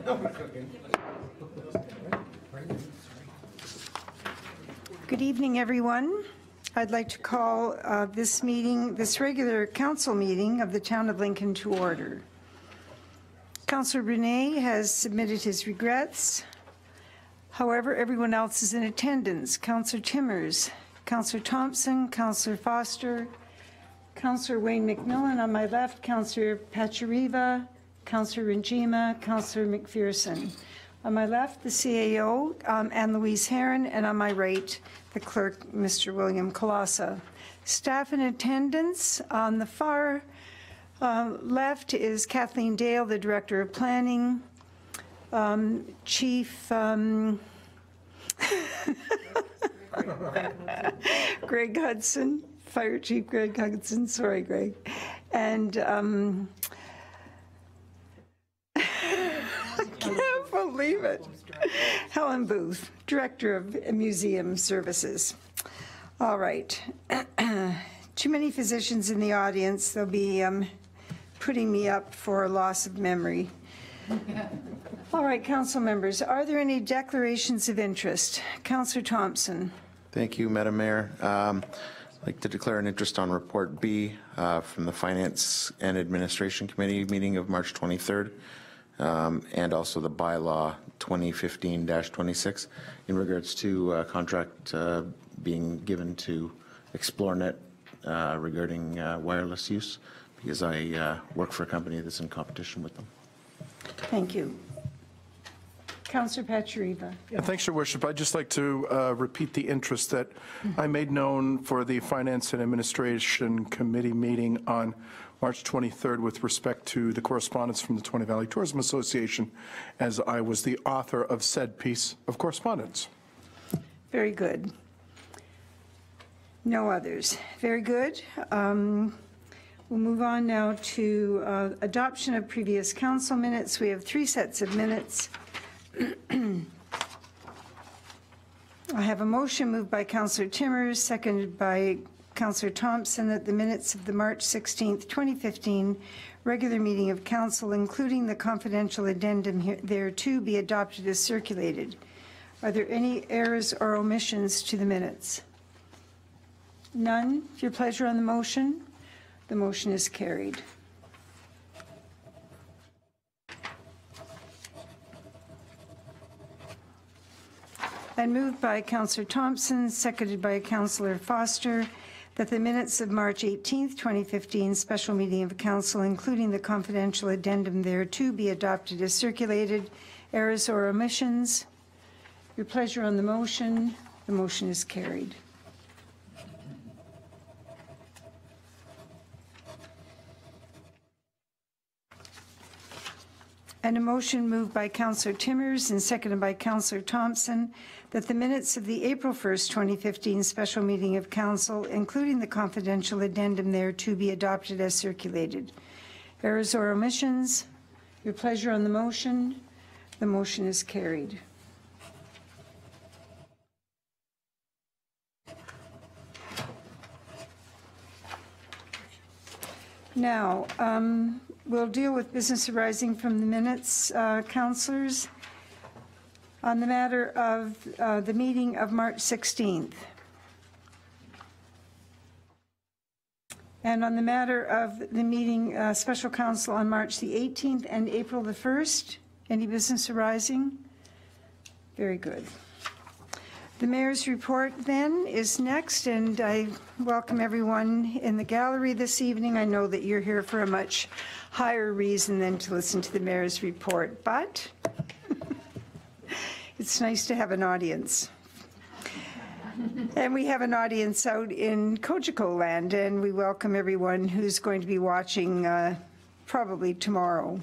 Good evening, everyone. I'd like to call this regular council meeting of the Town of Lincoln to order. Councillor Brunet has submitted his regrets. However, everyone else is in attendance. Councillor Timmers, Councillor Thompson, Councillor Foster, Councillor Wayne McMillan on my left, Councillor Pachariva, Councillor Ranjima, Councillor McPherson. On my left, the CAO, Anne-Louise Herron, and on my right, the clerk, Mr. William Colassa. Staff in attendance on the far left is Kathleen Dale, the Director of Planning, Chief Greg Hudson, Fire Chief Greg Hudson, sorry Greg, and believe it. Helen Booth, Director of Museum Services. All right. Too many physicians in the audience. They'll be putting me up for loss of memory. All right, council members, are there any declarations of interest? Councillor Thompson. Thank you, Madam Mayor. I'd like to declare an interest on Report B from the Finance and Administration Committee meeting of March 23rd. And also the bylaw 2015-26 in regards to contract being given to Xplornet regarding wireless use, because I work for a company that's in competition with them. Thank you. Councillor Pachariva. Yeah, thanks, Your Worship. I'd just like to repeat the interest that I made known for the Finance and Administration Committee meeting on March 23rd with respect to the correspondence from the Tony Valley Tourism Association, as I was the author of said piece of correspondence. Very good. No others. Very good. We'll move on now to adoption of previous council minutes. We have 3 sets of minutes. I have a motion moved by Councillor Timmers, seconded by Councillor Thompson, that the minutes of the March 16th, 2015 regular meeting of council, including the confidential addendum thereto, be adopted as circulated. Are there any errors or omissions to the minutes? None. Your pleasure on the motion? The motion is carried. And moved by Councillor Thompson, seconded by Councillor Foster, that the minutes of March 18th, 2015 special meeting of council, including the confidential addendum thereto, be adopted as circulated. Errors or omissions? Your pleasure on the motion? The motion is carried. And a motion moved by Councillor Timmers and seconded by Councillor Thompson, that the minutes of the April 1st, 2015 special meeting of council, including the confidential addendum thereto, be adopted as circulated. Errors or omissions? Your pleasure on the motion? The motion is carried. Now, we'll deal with business arising from the minutes, councillors. On the matter of the meeting of March 16th. And on the matter of the meeting, special council on March the 18th and April the 1st. Any business arising? Very good. The mayor's report then is next, and I welcome everyone in the gallery this evening. I know that you're here for a much higher reason than to listen to the mayor's report, but it's nice to have an audience. And we have an audience out in Cogeco land, and we welcome everyone who's going to be watching probably tomorrow.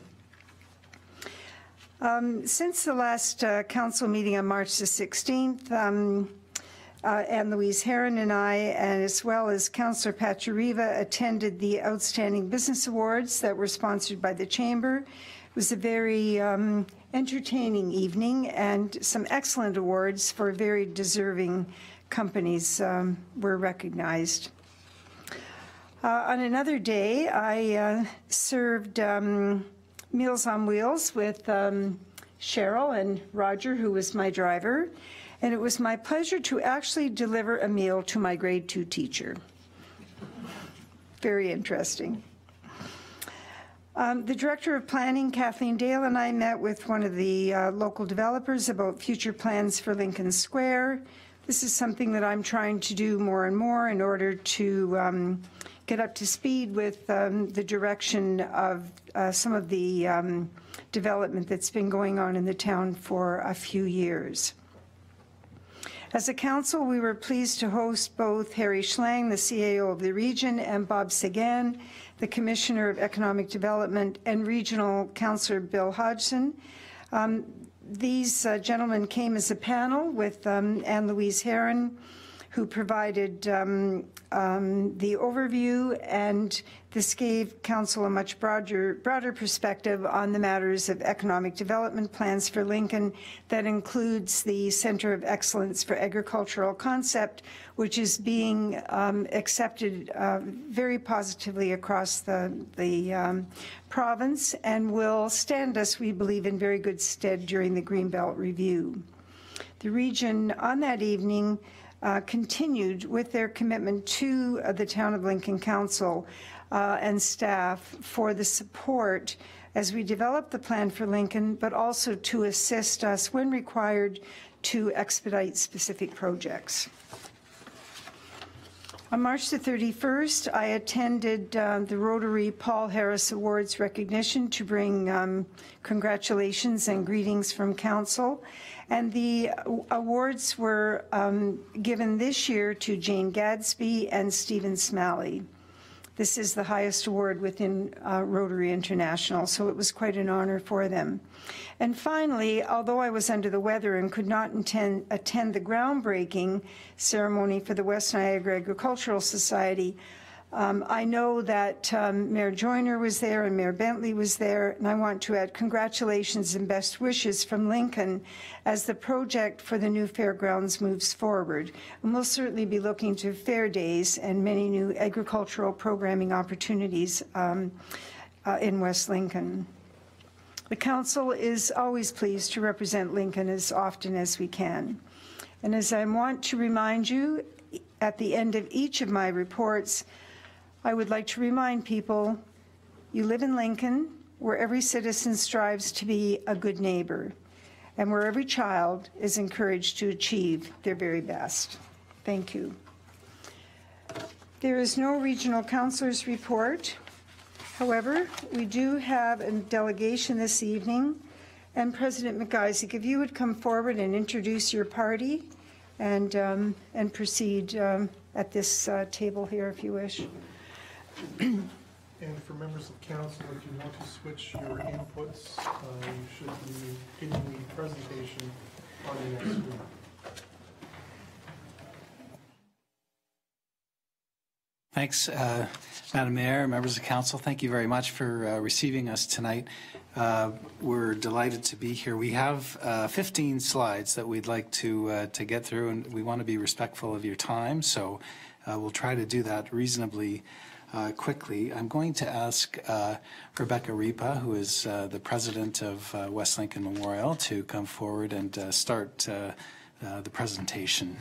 Since the last council meeting on March the 16th, Anne-Louise Herron and I, and as well as Councillor Pachariva, attended the Outstanding Business Awards that were sponsored by the Chamber. It was a very entertaining evening, and some excellent awards for very deserving companies were recognized. On another day, I served Meals on Wheels with Cheryl, and Roger, who was my driver. And it was my pleasure to actually deliver a meal to my grade 2 teacher. Very interesting. The Director of Planning, Kathleen Dale, and I met with one of the local developers about future plans for Lincoln Square. This is something that I'm trying to do more and more in order to get up to speed with the direction of some of the development that's been going on in the town for a few years. As a council, we were pleased to host both Harry Schlang, the CAO of the region, and Bob Sagan, the Commissioner of Economic Development, and Regional Councillor Bill Hodgson. These gentlemen came as a panel with Anne-Louise Herron, who provided the overview, and this gave Council a much broader perspective on the matters of economic development plans for Lincoln that includes the Center of Excellence for Agricultural Concept, which is being accepted very positively across the province and will stand us, we believe, in very good stead during the Greenbelt Review. The region on that evening continued with their commitment to the Town of Lincoln Council and staff for the support as we develop the plan for Lincoln, but also to assist us when required to expedite specific projects. On March the 31st, I attended the Rotary Paul Harris Awards recognition to bring congratulations and greetings from Council. And the awards were given this year to Jane Gadsby and Stephen Smalley. This is the highest award within Rotary International, so it was quite an honor for them. And finally, although I was under the weather and could not attend the groundbreaking ceremony for the West Niagara Agricultural Society, I know that Mayor Joyner was there and Mayor Bentley was there, and I want to add congratulations and best wishes from Lincoln as the project for the new fairgrounds moves forward. And we'll certainly be looking to fair days and many new agricultural programming opportunities in West Lincoln. The Council is always pleased to represent Lincoln as often as we can. And as I want to remind you, at the end of each of my reports, I would like to remind people, you live in Lincoln, where every citizen strives to be a good neighbor, and where every child is encouraged to achieve their very best. Thank you. There is no regional councilors report. However, we do have a delegation this evening, and President McIsaac, if you would come forward and introduce your party and proceed at this table here, if you wish. And for members of council, if you want to switch your inputs, you should be getting the presentation on the next screen. Thanks, Madam Mayor, members of council. Thank you very much for receiving us tonight. We're delighted to be here. We have 15 slides that we'd like to get through, and we want to be respectful of your time, so we'll try to do that reasonably quickly. I'm going to ask Rebecca Ripa, who is the president of West Lincoln Memorial, to come forward and start the presentation.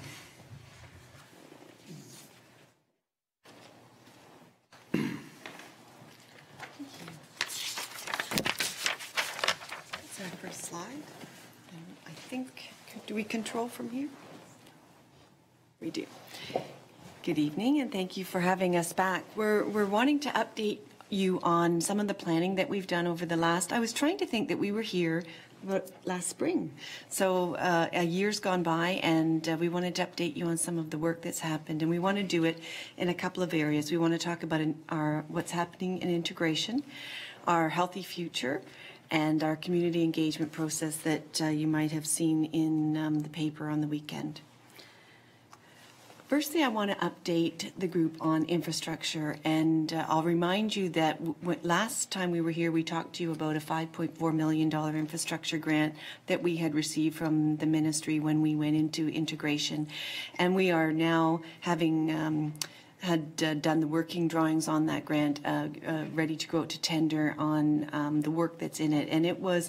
That's our first slide. And I think, do we control from here? We do. Good evening, and thank you for having us back. We're wanting to update you on some of the planning that we've done over the last, I was trying to think that we were here last spring. So a year's gone by, and we wanted to update you on some of the work that's happened, and we want to do it in a couple of areas. We want to talk about what's happening in integration, our healthy future, and our community engagement process that you might have seen in the paper on the weekend. Firstly, I want to update the group on infrastructure, and I'll remind you that last time we were here, we talked to you about a $5.4 million infrastructure grant that we had received from the ministry when we went into integration, and we are now having had done the working drawings on that grant, ready to go out to tender on the work that's in it. And it was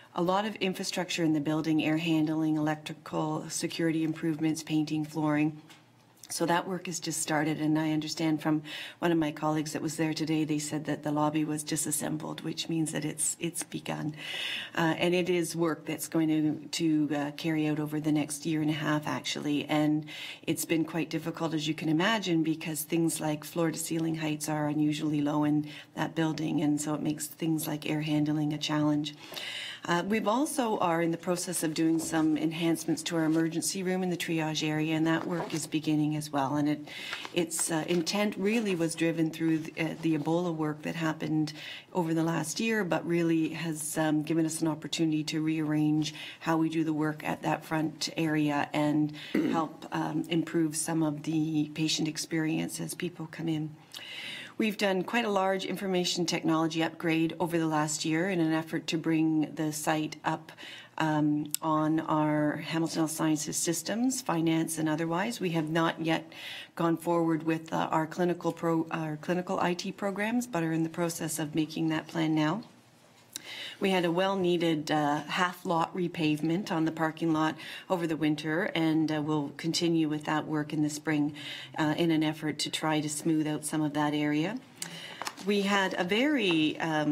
a lot of infrastructure in the building, air handling, electrical, security improvements, painting, flooring. So that work has just started, and I understand from one of my colleagues that was there today, they said that the lobby was disassembled, which means that it's begun. And it is work that's going to carry out over the next year and a half, actually. And it's been quite difficult, as you can imagine, because things like floor-to-ceiling heights are unusually low in that building, and so it makes things like air handling a challenge. We've also are in the process of doing some enhancements to our emergency room in the triage area, and that work is beginning as well. And its intent really was driven through the Ebola work that happened over the last year, but really has given us an opportunity to rearrange how we do the work at that front area and help improve some of the patient experience as people come in. We've done quite a large information technology upgrade over the last year in an effort to bring the site up on our Hamilton Health Sciences systems, finance and otherwise. We have not yet gone forward with our clinical IT programs, but are in the process of making that plan now. We had a well-needed half-lot repavement on the parking lot over the winter, and we'll continue with that work in the spring in an effort to try to smooth out some of that area. We had a very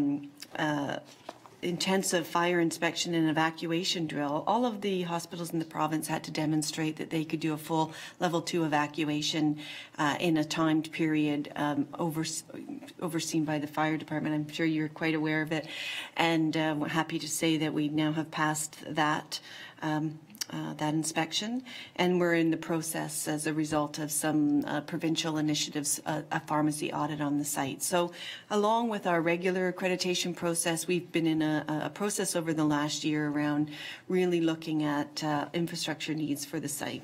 intensive fire inspection and evacuation drill. All of the hospitals in the province had to demonstrate that they could do a full level 2 evacuation in a timed period overseen by the fire department. I'm sure you're quite aware of it, and we're happy to say that we now have passed that inspection, and we're in the process, as a result of some provincial initiatives, a pharmacy audit on the site. So along with our regular accreditation process, we've been in a process over the last year around really looking at infrastructure needs for the site.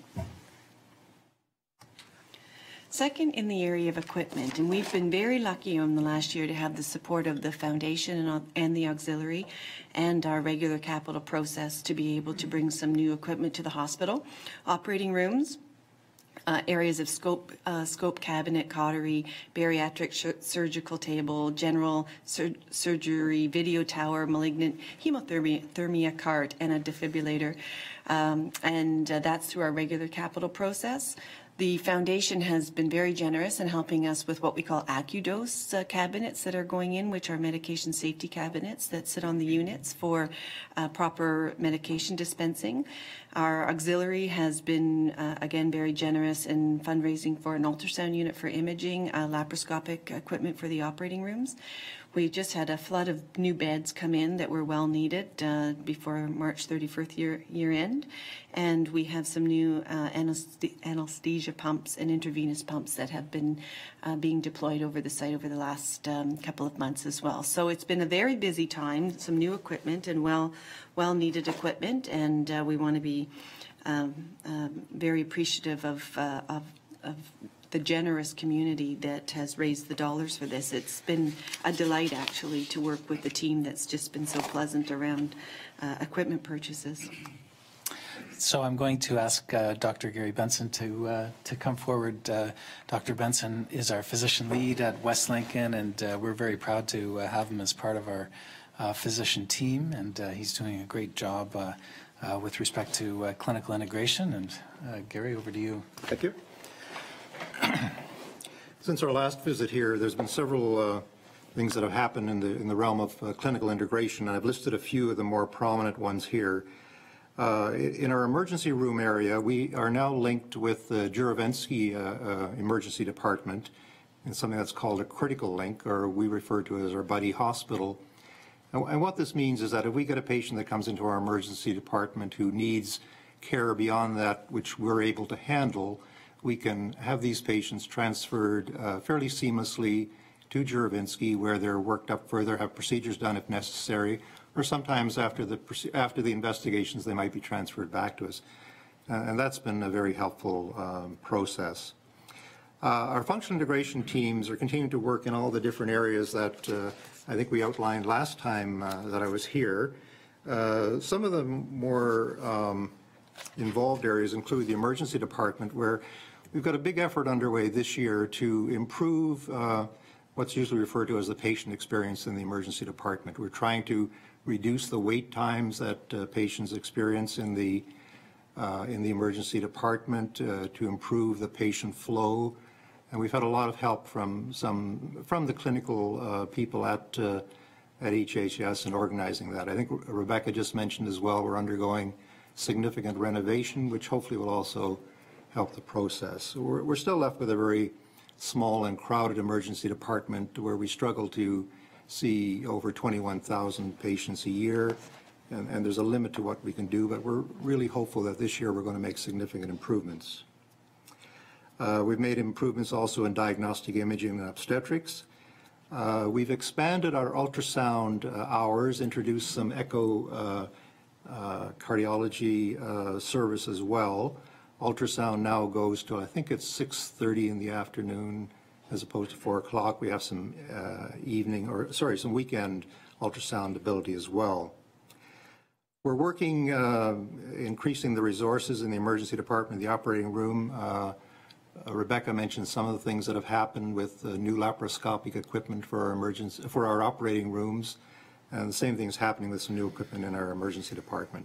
Second, in the area of equipment, and we've been very lucky in the last year to have the support of the foundation and the auxiliary and our regular capital process to be able to bring some new equipment to the hospital. Operating rooms, areas of scope cabinet, cautery, bariatric surgical table, general surgery, video tower, malignant hemothermia cart, and a defibrillator. And that's through our regular capital process. The foundation has been very generous in helping us with what we call AccuDose cabinets that are going in, which are medication safety cabinets that sit on the units for proper medication dispensing. Our auxiliary has been, again, very generous in fundraising for an ultrasound unit for imaging, laparoscopic equipment for the operating rooms. We just had a flood of new beds come in that were well needed before March 31st year end, and we have some new anesthesia pumps and intravenous pumps that have been being deployed over the site over the last couple of months as well. So it's been a very busy time, some new equipment and well needed equipment, and we want to be very appreciative of the generous community that has raised the dollars for this. It's been a delight, actually, to work with the team that's just been so pleasant around equipment purchases. So I'm going to ask Dr. Gary Benson to come forward. Dr. Benson is our physician lead at West Lincoln, and we're very proud to have him as part of our physician team, and he's doing a great job with respect to clinical integration. And Gary, over to you. Thank you. Since our last visit here, there's been several things that have happened in the realm of clinical integration, and I've listed a few of the more prominent ones here. In our emergency room area, we are now linked with the Juravensky Emergency Department in something that's called a critical link, or we refer to it as our buddy hospital. And what this means is that if we get a patient that comes into our emergency department who needs care beyond that which we're able to handle, we can have these patients transferred fairly seamlessly to Juravensky, where they're worked up further, have procedures done if necessary, or sometimes after the investigations they might be transferred back to us. And that's been a very helpful process. Our functional integration teams are continuing to work in all the different areas that I think we outlined last time that I was here. Some of the more involved areas include the emergency department, where we've got a big effort underway this year to improve what's usually referred to as the patient experience in the emergency department. We're trying to reduce the wait times that patients experience in the emergency department, to improve the patient flow. And we've had a lot of help from the clinical people at HHS in organizing that. I think Rebecca just mentioned as well, we're undergoing significant renovation, which hopefully will also help the process. We're still left with a very small and crowded emergency department where we struggle to see over 21,000 patients a year, and there's a limit to what we can do, but we're really hopeful that this year we're going to make significant improvements. We've made improvements also in diagnostic imaging and obstetrics. We've expanded our ultrasound hours, introduced some echo cardiology service as well. Ultrasound now goes to, I think it's 6:30 in the afternoon as opposed to 4 o'clock. We have some some weekend ultrasound ability as well. We're working, increasing the resources in the emergency department, the operating room. Rebecca mentioned some of the things that have happened with new laparoscopic equipment for our operating rooms, and the same thing is happening with some new equipment in our emergency department.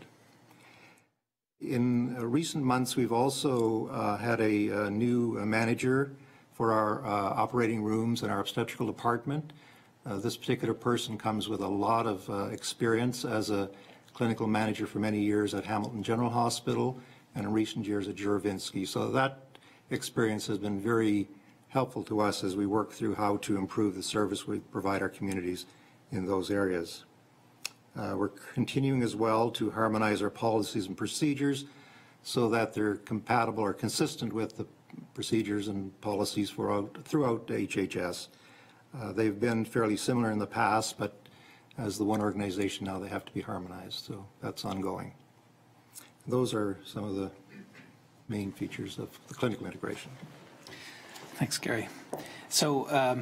In recent months, we've also had a new manager for our operating rooms and our obstetrical department. This particular person comes with a lot of experience as a clinical manager for many years at Hamilton General Hospital and in recent years at Juravinski. So that experience has been very helpful to us as we work through how to improve the service we provide our communities in those areas. We're continuing as well to harmonize our policies and procedures so that they're compatible or consistent with the procedures and policies throughout HHS. They've been fairly similar in the past, but as the one organization now, they have to be harmonized, so that's ongoing. Those are some of the main features of the clinical integration. Thanks, Gary. So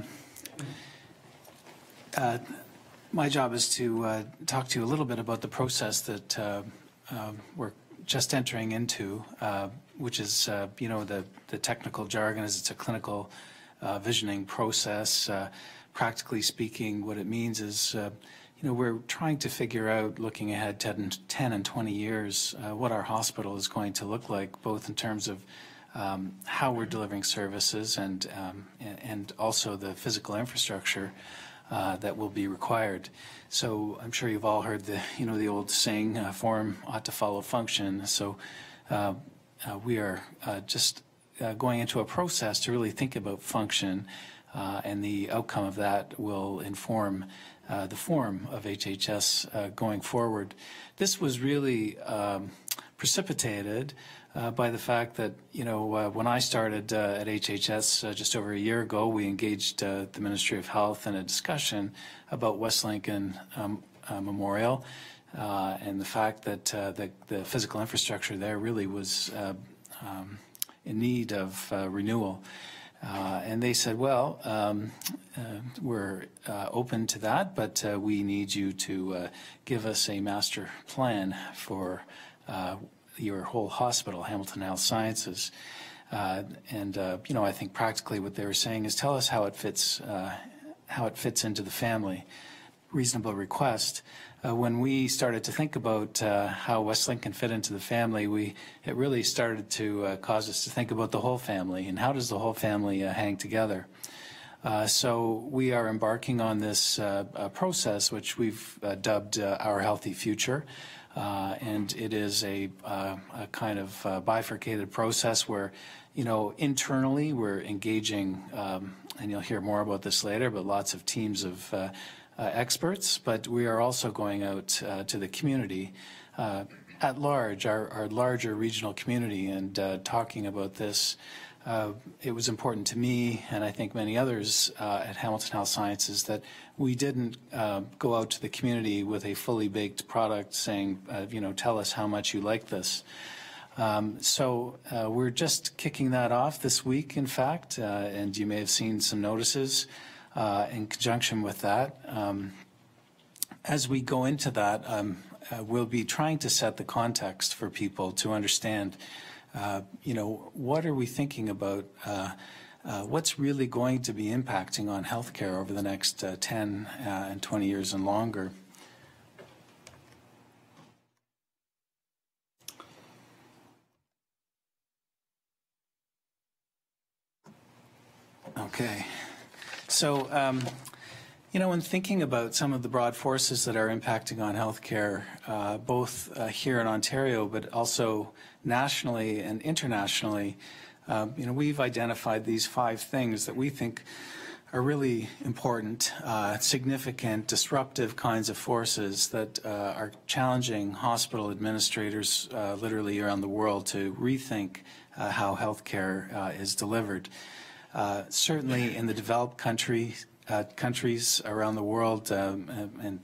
my job is to talk to you a little bit about the process that we're just entering into, which is, the technical jargon is it's a clinical visioning process. Practically speaking, what it means is, we're trying to figure out, looking ahead 10 and 20 years, what our hospital is going to look like, both in terms of how we're delivering services and also the physical infrastructure that will be required. So I'm sure you've all heard the old saying, form ought to follow function. So we are just going into a process to really think about function, and the outcome of that will inform the form of HHS going forward. This was really precipitated by the fact that, when I started at HHS just over a year ago, we engaged the Ministry of Health in a discussion about West Lincoln Memorial and the fact that the physical infrastructure there really was in need of renewal. And they said, well, we're open to that, but we need you to give us a master plan for your whole hospital, Hamilton Health Sciences. I think practically what they were saying is, tell us how it fits into the family. Reasonable request. When we started to think about how West Lincoln fit into the family, it really started to cause us to think about the whole family and how does the whole family hang together. So we are embarking on this process, which we've dubbed Our Healthy Future. And it is a kind of bifurcated process where, internally we're engaging, and you'll hear more about this later, but lots of teams of experts, but we are also going out to the community at large, our larger regional community, and talking about this. It was important to me, and I think many others at Hamilton Health Sciences, that we didn't go out to the community with a fully baked product saying, tell us how much you like this. So we're just kicking that off this week, in fact, and you may have seen some notices in conjunction with that. As we go into that, we'll be trying to set the context for people to understand, what are we thinking about, what's really going to be impacting on healthcare over the next 10 and 20 years and longer. Okay. So, you know, when thinking about some of the broad forces that are impacting on healthcare, both here in Ontario, but also nationally and internationally, you know, we've identified these 5 things that we think are really important, significant, disruptive kinds of forces that are challenging hospital administrators literally around the world to rethink how healthcare is delivered. Certainly in the developed countries around the world, and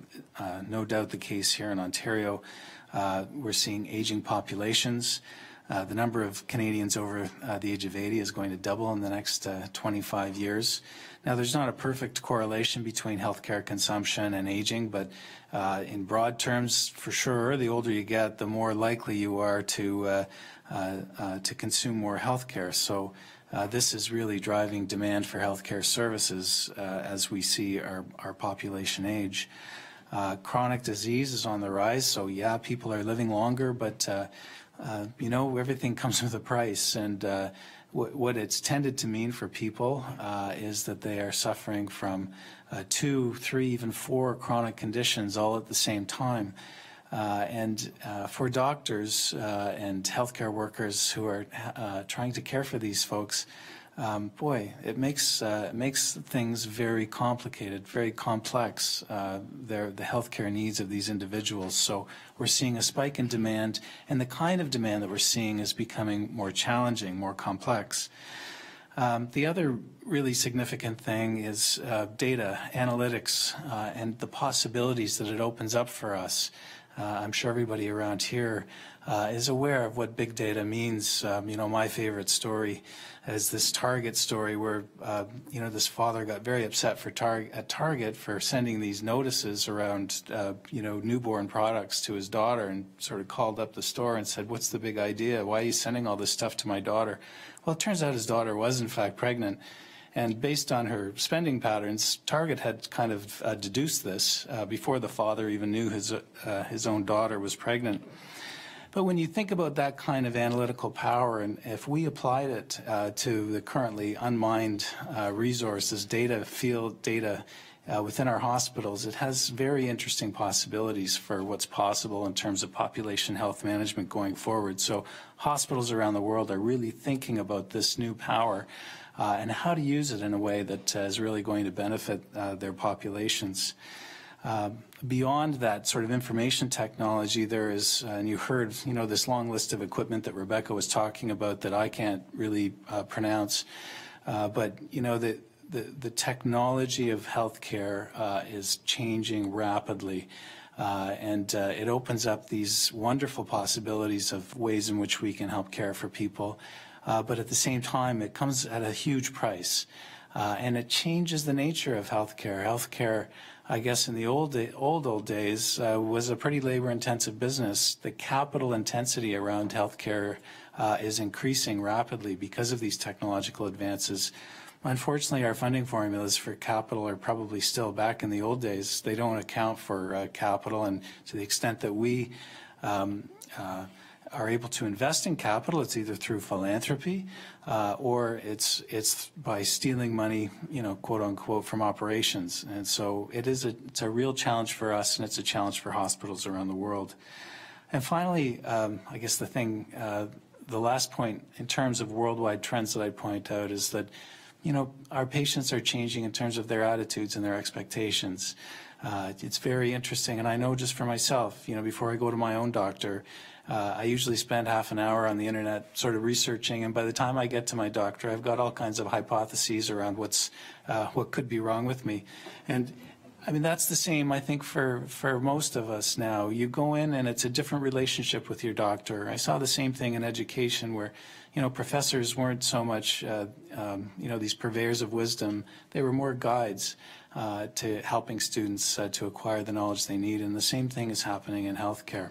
no doubt the case here in Ontario, we're seeing aging populations. The number of Canadians over the age of 80 is going to double in the next 25 years. Now, there's not a perfect correlation between healthcare consumption and aging, but in broad terms, for sure, the older you get, the more likely you are to consume more healthcare. So this is really driving demand for healthcare services as we see our population age. Chronic disease is on the rise, so yeah, people are living longer, but you know, everything comes with a price, and what it's tended to mean for people is that they are suffering from 2, 3, even 4 chronic conditions all at the same time. And for doctors and healthcare workers who are trying to care for these folks, boy, it makes things very complicated, very complex, the healthcare needs of these individuals. So we're seeing a spike in demand, and the kind of demand that we're seeing is becoming more challenging, more complex. The other really significant thing is data, analytics, and the possibilities that it opens up for us. I'm sure everybody around here is aware of what big data means. You know, my favorite story is this Target story where, you know, this father got very upset at Target for sending these notices around, you know, newborn products to his daughter, and sort of called up the store and said, "What's the big idea? Why are you sending all this stuff to my daughter?" Well, it turns out his daughter was, in fact, pregnant. And based on her spending patterns, Target had kind of deduced this before the father even knew his own daughter was pregnant. But when you think about that kind of analytical power, and if we applied it to the currently unmined resources, field data within our hospitals, it has very interesting possibilities for what's possible in terms of population health management going forward. So hospitals around the world are really thinking about this new power and how to use it in a way that is really going to benefit their populations. Beyond that sort of information technology, there is, and you heard, you know, this long list of equipment that Rebecca was talking about that I can't really pronounce, but, you know, the technology of healthcare is changing rapidly, and it opens up these wonderful possibilities of ways in which we can help care for people. But at the same time, it comes at a huge price, and it changes the nature of healthcare. Healthcare, I guess, in the old days, was a pretty labor-intensive business. The capital intensity around healthcare is increasing rapidly because of these technological advances. Unfortunately, our funding formulas for capital are probably still back in the old days. They don't account for capital, and to the extent that we are able to invest in capital, it's either through philanthropy or it's by stealing money, you know, quote unquote, from operations. And so it's a real challenge for us, and it's a challenge for hospitals around the world. And finally, I guess the last point in terms of worldwide trends that I'd point out is that, you know, our patients are changing in terms of their attitudes and their expectations. It's very interesting, and I know just for myself, you know, before I go to my own doctor, I usually spend half an hour on the internet sort of researching, and by the time I get to my doctor, I've got all kinds of hypotheses around what could be wrong with me. And I mean, that's the same, I think, for most of us now. You go in and it's a different relationship with your doctor. I saw the same thing in education where, you know, professors weren't so much, you know, these purveyors of wisdom. They were more guides to helping students to acquire the knowledge they need. And the same thing is happening in healthcare.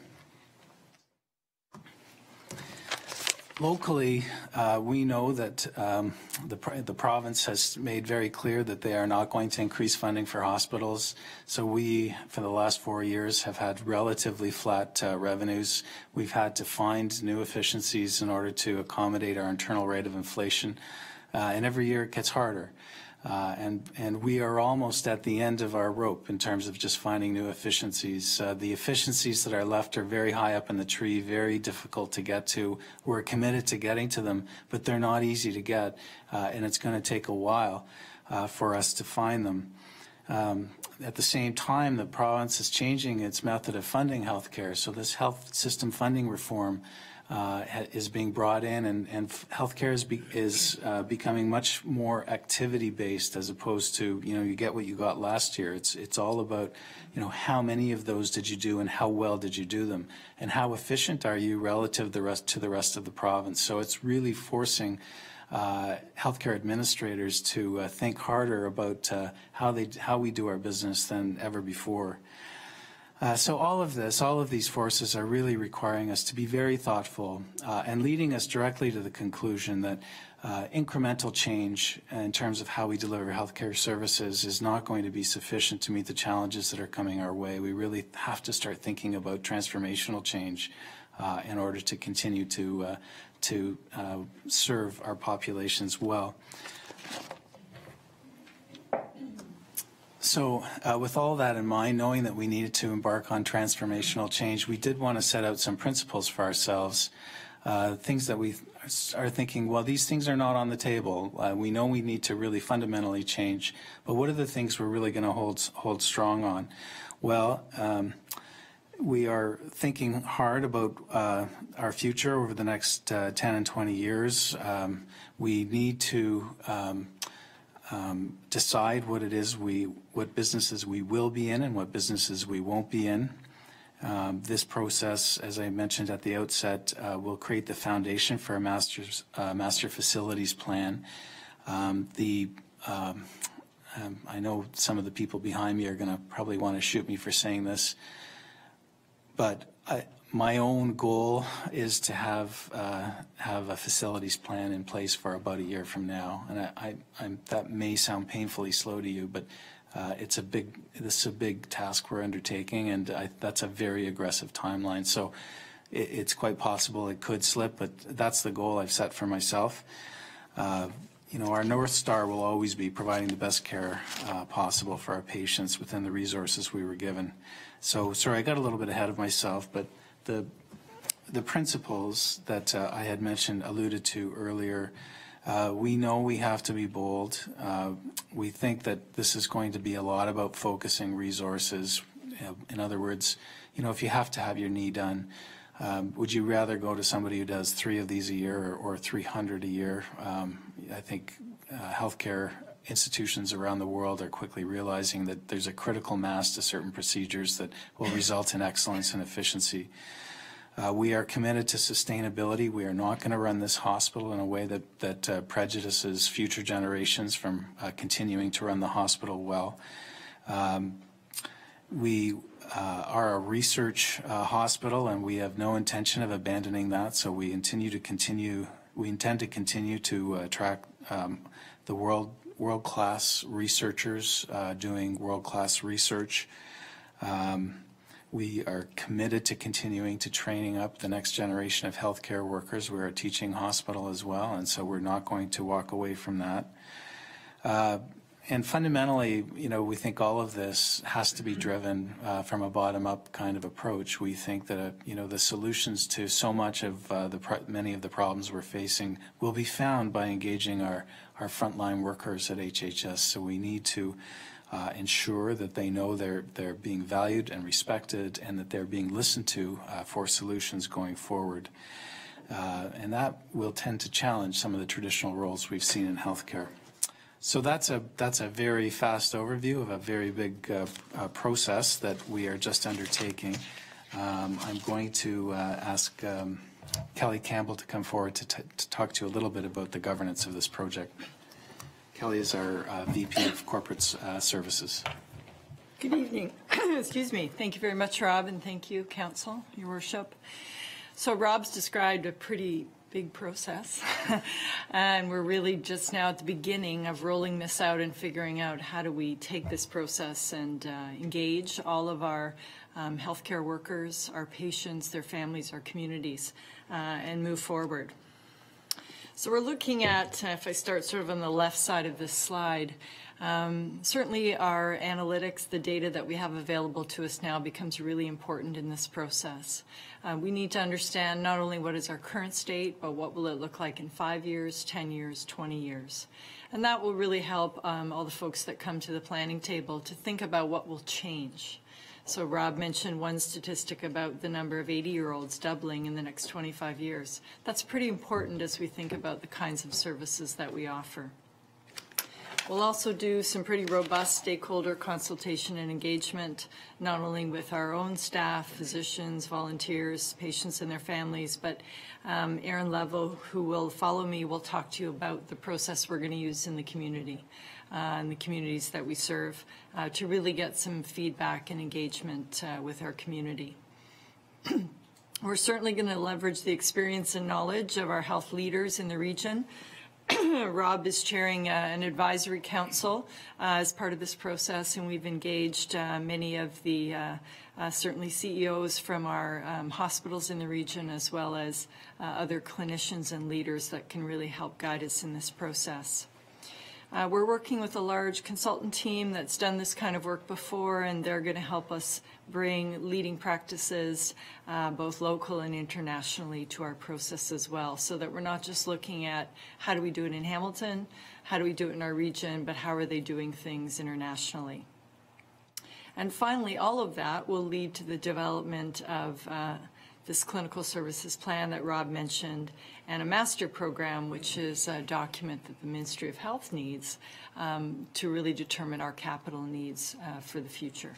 Locally, we know that the province has made very clear that they are not going to increase funding for hospitals. So we, for the last 4 years, have had relatively flat revenues. We've had to find new efficiencies in order to accommodate our internal rate of inflation. and every year it gets harder. And we are almost at the end of our rope in terms of just finding new efficiencies. The efficiencies that are left are very high up in the tree, very difficult to get to. We're committed to getting to them, but they're not easy to get, and it's going to take a while for us to find them. At the same time, the province is changing its method of funding healthcare. So this health system funding reform is being brought in, and healthcare is becoming much more activity-based as opposed to, you get what you got last year. It's all about, how many of those did you do and how well did you do them, and how efficient are you relative to the rest of the province. So it's really forcing healthcare administrators to think harder about how we do our business than ever before. So all of these forces are really requiring us to be very thoughtful and leading us directly to the conclusion that incremental change in terms of how we deliver healthcare services is not going to be sufficient to meet the challenges that are coming our way. We really have to start thinking about transformational change in order to continue to serve our populations well. So with all that in mind, knowing that we needed to embark on transformational change, we did want to set out some principles for ourselves, things that we are thinking, well, these things are not on the table. We know we need to really fundamentally change, but what are the things we're really going to hold strong on? Well, we are thinking hard about our future over the next 10 and 20 years. We need to decide what businesses we will be in and what businesses we won't be in. This process, as I mentioned at the outset, will create the foundation for a master facilities plan. I know some of the people behind me are going to probably want to shoot me for saying this, but my own goal is to have a facilities plan in place for about a year from now, and that may sound painfully slow to you, but this is a big task we're undertaking, and that's a very aggressive timeline. So it's quite possible it could slip, but that's the goal I've set for myself. Our North Star will always be providing the best care possible for our patients within the resources we were given. So, sorry, I got a little bit ahead of myself, but the principles that I had alluded to earlier, we know we have to be bold. We think that this is going to be a lot about focusing resources. In other words, if you have to have your knee done, would you rather go to somebody who does 3 of these a year or 300 a year? I think healthcare institutions around the world are quickly realizing that there's a critical mass to certain procedures that will result in excellence and efficiency. We are committed to sustainability. We are not going to run this hospital in a way that prejudices future generations from continuing to run the hospital well. We are a research hospital, and we have no intention of abandoning that. So we intend to continue to attract the world-class researchers doing world-class research. We are committed to continuing to training up the next generation of healthcare workers. We're a teaching hospital as well, and so we're not going to walk away from that. And fundamentally, we think all of this has to be driven from a bottom-up kind of approach. We think that, the solutions to so much of many of the problems we're facing will be found by engaging our frontline workers at HHS. So we need to ensure that they know they're being valued and respected, and that they're being listened to for solutions going forward. And that will tend to challenge some of the traditional roles we've seen in healthcare. So that's a very fast overview of a very big process that we are just undertaking. I'm going to ask Kelly Campbell to come forward to talk to you a little bit about the governance of this project. Kelly is our VP of Corporate Services. Good evening. Excuse me. Thank you very much, Rob, and thank you, Council, Your Worship. So Rob's described a pretty big process, and we're really just now at the beginning of rolling this out and figuring out how do we take this process and engage all of our healthcare workers, our patients, their families, our communities, and move forward. So we're looking at, if I start sort of on the left side of this slide, certainly our analytics, the data that we have available to us now becomes really important in this process. We need to understand not only what is our current state, but what will it look like in 5 years, 10 years, 20 years. And that will really help all the folks that come to the planning table to think about what will change. So Rob mentioned one statistic about the number of 80-year-olds doubling in the next 25 years. That's pretty important as we think about the kinds of services that we offer. We'll also do some pretty robust stakeholder consultation and engagement, not only with our own staff, physicians, volunteers, patients and their families, but Aaron Levo, who will follow me, will talk to you about the process we're going to use in the community. And the communities that we serve to really get some feedback and engagement with our community. We're certainly going to leverage the experience and knowledge of our health leaders in the region. Rob is chairing an advisory council as part of this process, and we've engaged many of the certainly CEOs from our hospitals in the region, as well as other clinicians and leaders that can really help guide us in this process. We're working with a large consultant team that's done this kind of work before, and they're going to help us bring leading practices, both local and internationally, to our process as well, so that we're not just looking at how do we do it in Hamilton, how do we do it in our region, but how are they doing things internationally. And finally, all of that will lead to the development of this clinical services plan that Rob mentioned, and a master program, which is a document that the Ministry of Health needs to really determine our capital needs for the future.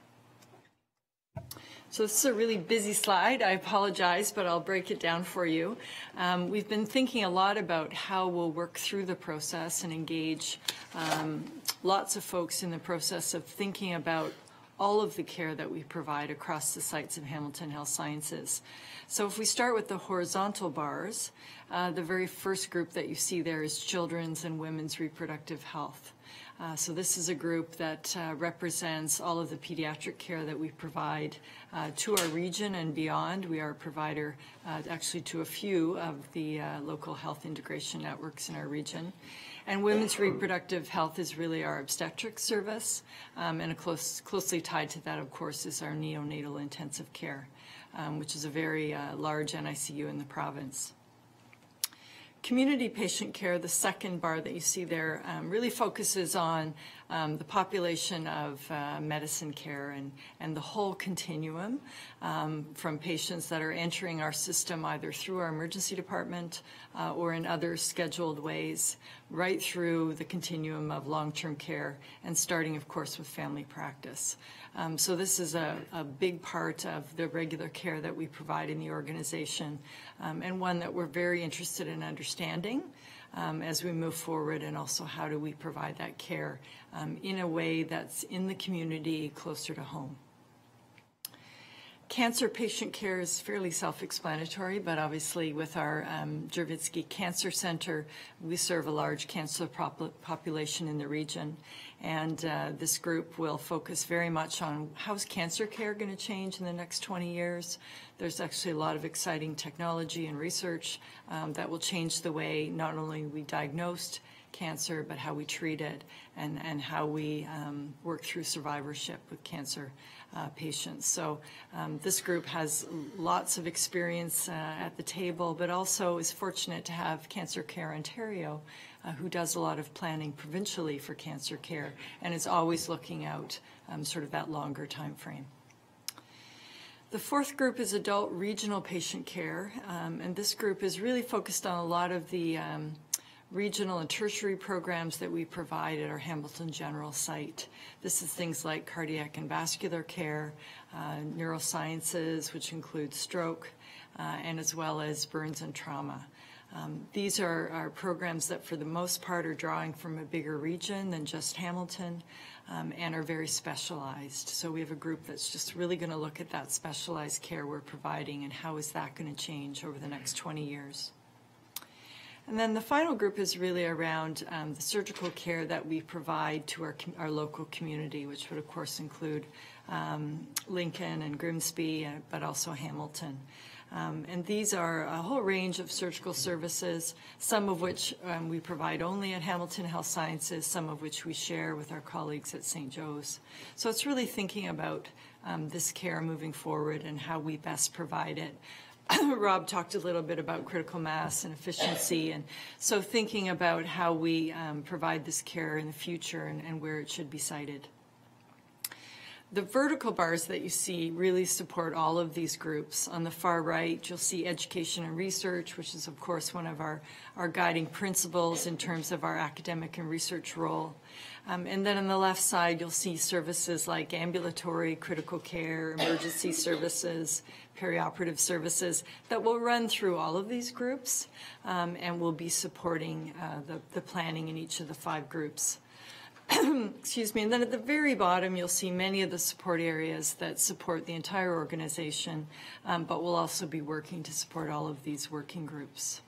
So this is a really busy slide. I apologize, but I'll break it down for you. We've been thinking a lot about how we'll work through the process and engage lots of folks in the process of thinking about all of the care that we provide across the sites of Hamilton Health Sciences. So if we start with the horizontal bars, the very first group that you see there is children's and women's reproductive health. So this is a group that represents all of the pediatric care that we provide to our region and beyond. We are a provider actually to a few of the local health integration networks in our region. And women's reproductive health is really our obstetric service, and closely tied to that, of course, is our neonatal intensive care, which is a very large NICU in the province. Community patient care, the second bar that you see there, really focuses on the population of medicine care and the whole continuum from patients that are entering our system either through our emergency department or in other scheduled ways, right through the continuum of long-term care and starting, of course, with family practice. So this is a big part of the regular care that we provide in the organization, and one that we're very interested in understanding as we move forward, and also how do we provide that care in a way that's in the community, closer to home. Cancer patient care is fairly self-explanatory, but obviously with our Jurvetski Cancer Center, we serve a large cancer population in the region. And this group will focus very much on how's cancer care going to change in the next 20 years. There's actually a lot of exciting technology and research that will change the way not only we diagnosed cancer, but how we treat it and how we work through survivorship with cancer patients. So this group has lots of experience at the table, but also is fortunate to have Cancer Care Ontario, who does a lot of planning provincially for cancer care and is always looking out sort of that longer time frame. The fourth group is adult regional patient care, and this group is really focused on a lot of the regional and tertiary programs that we provide at our Hamilton General site. This is things like cardiac and vascular care, neurosciences, which includes stroke, and as well as burns and trauma. These are programs that for the most part are drawing from a bigger region than just Hamilton, and are very specialized. So we have a group that's just really going to look at that specialized care we're providing and how is that going to change over the next 20 years. And then the final group is really around the surgical care that we provide to our local community, which would of course include Lincoln and Grimsby, but also Hamilton. And these are a whole range of surgical services, some of which we provide only at Hamilton Health Sciences, some of which we share with our colleagues at St. Joe's. So it's really thinking about this care moving forward and how we best provide it. Rob talked a little bit about critical mass and efficiency, and so thinking about how we provide this care in the future and where it should be sited. The vertical bars that you see really support all of these groups. On the far right, you'll see education and research, which is, of course, one of our guiding principles in terms of our academic and research role. And then on the left side, you'll see services like ambulatory, critical care, emergency services, perioperative services that will run through all of these groups and will be supporting the planning in each of the 5 groups. Excuse me. And then at the very bottom, you'll see many of the support areas that support the entire organization, but we'll also be working to support all of these working groups.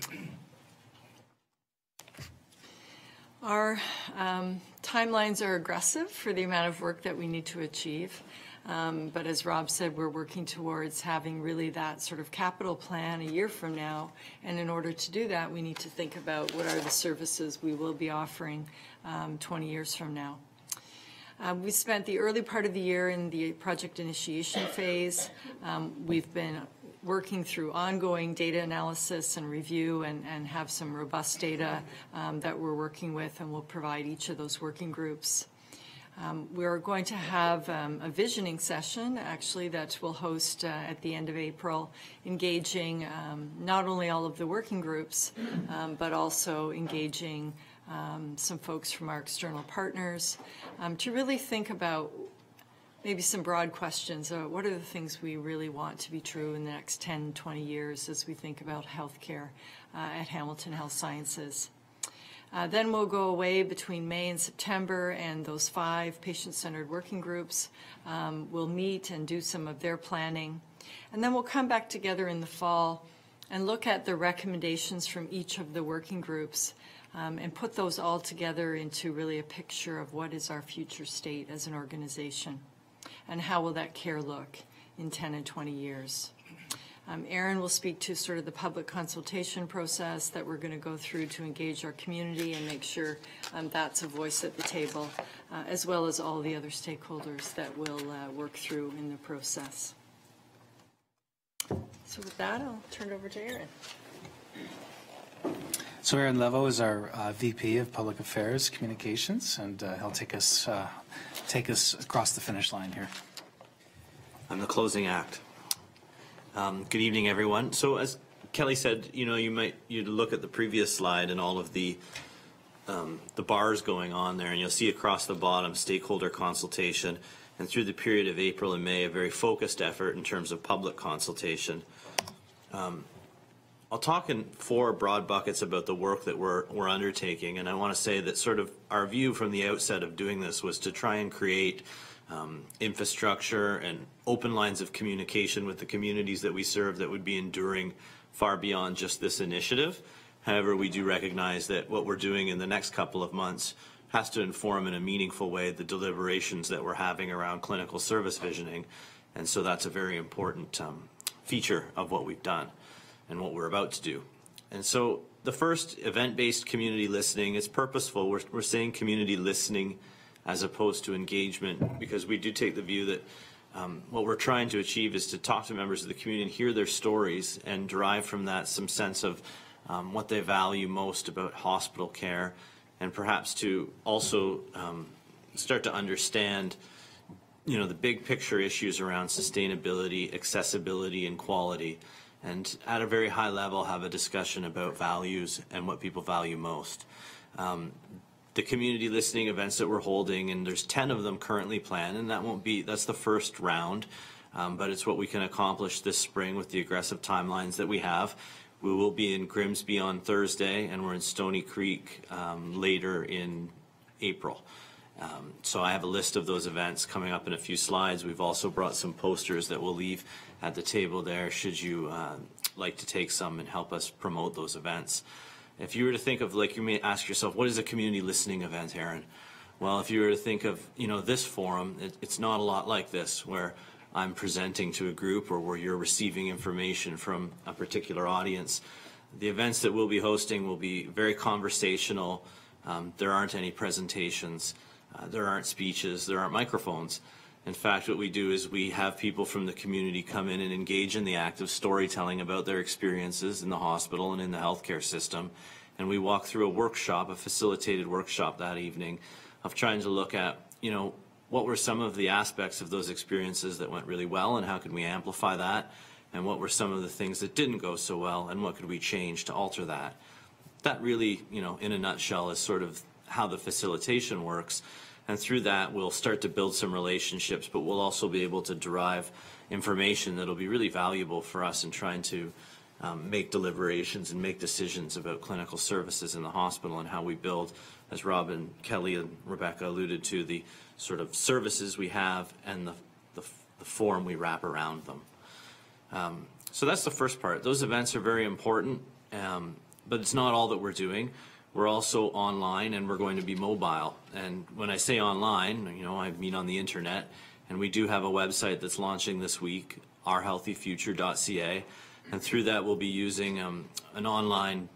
Our timelines are aggressive for the amount of work that we need to achieve. But as Rob said, we're working towards having really that sort of capital plan a year from now. And in order to do that, we need to think about what are the services we will be offering 20 years from now. We spent the early part of the year in the project initiation phase. We've been working through ongoing data analysis and review and have some robust data that we're working with, and we'll provide each of those working groups. We're going to have a visioning session, actually, that we'll host at the end of April, engaging not only all of the working groups, but also engaging some folks from our external partners to really think about maybe some broad questions about what are the things we really want to be true in the next 10, 20 years as we think about healthcare at Hamilton Health Sciences. Then we'll go away between May and September, and those 5 patient-centered working groups will meet and do some of their planning. And then we'll come back together in the fall and look at the recommendations from each of the working groups and put those all together into really a picture of what is our future state as an organization and how will that care look in 10 and 20 years. Erin will speak to sort of the public consultation process that we're going to go through to engage our community and make sure that's a voice at the table, as well as all the other stakeholders that we'll work through in the process. So with that, I'll turn it over to Erin. So Aaron Levo is our VP of Public Affairs Communications, and he'll take us across the finish line here. I'm the closing act. Good evening, everyone. So as Kelly said, you'd look at the previous slide and all of the bars going on there, and you'll see across the bottom stakeholder consultation, and through the period of April and May, a very focused effort in terms of public consultation. I'll talk in 4 broad buckets about the work that we're undertaking, and I want to say that sort of our view from the outset of doing this was to try and create infrastructure and open lines of communication with the communities that we serve that would be enduring far beyond just this initiative. However, we do recognize that what we're doing in the next couple of months has to inform in a meaningful way the deliberations that we're having around clinical service visioning, and so that's a very important feature of what we've done and what we're about to do. And so the first, event-based community listening, is purposeful. We're saying community listening as opposed to engagement, because we do take the view that what we're trying to achieve is to talk to members of the community and hear their stories and derive from that some sense of what they value most about hospital care, and perhaps to also start to understand the big picture issues around sustainability, accessibility, and quality, and at a very high level have a discussion about values and what people value most. The community listening events that we're holding, and there's 10 of them currently planned, and that's the first round, but it's what we can accomplish this spring with the aggressive timelines that we have. We will be in Grimsby on Thursday, and we're in Stony Creek later in April. So I have a list of those events coming up in a few slides. We've also brought some posters that we'll leave at the table there should you like to take some and help us promote those events. If you were to think of, you may ask yourself, what is a community listening event, Aaron? Well, if you were to think of, this forum, it's not a lot like this, where I'm presenting to a group or where you're receiving information from a particular audience. The events that we'll be hosting will be very conversational. There aren't any presentations. There aren't speeches. There aren't microphones. In fact, what we do is we have people from the community come in and engage in the act of storytelling about their experiences in the hospital and in the healthcare system. And we walk through a workshop, a facilitated workshop that evening of trying to look at, what were some of the aspects of those experiences that went really well and how could we amplify that? And what were some of the things that didn't go so well and what could we change to alter that? That really, in a nutshell, is sort of how the facilitation works. And through that, we'll start to build some relationships, but we'll also be able to derive information that'll be really valuable for us in trying to make deliberations and make decisions about clinical services in the hospital and how we build, as Rob and Kelly and Rebecca alluded to, the sort of services we have and the form we wrap around them. So that's the first part. Those events are very important, but it's not all that we're doing. We're also online and we're going to be mobile. And when I say online, I mean on the internet. And we do have a website that's launching this week, ourhealthyfuture.ca. And through that, we'll be using an online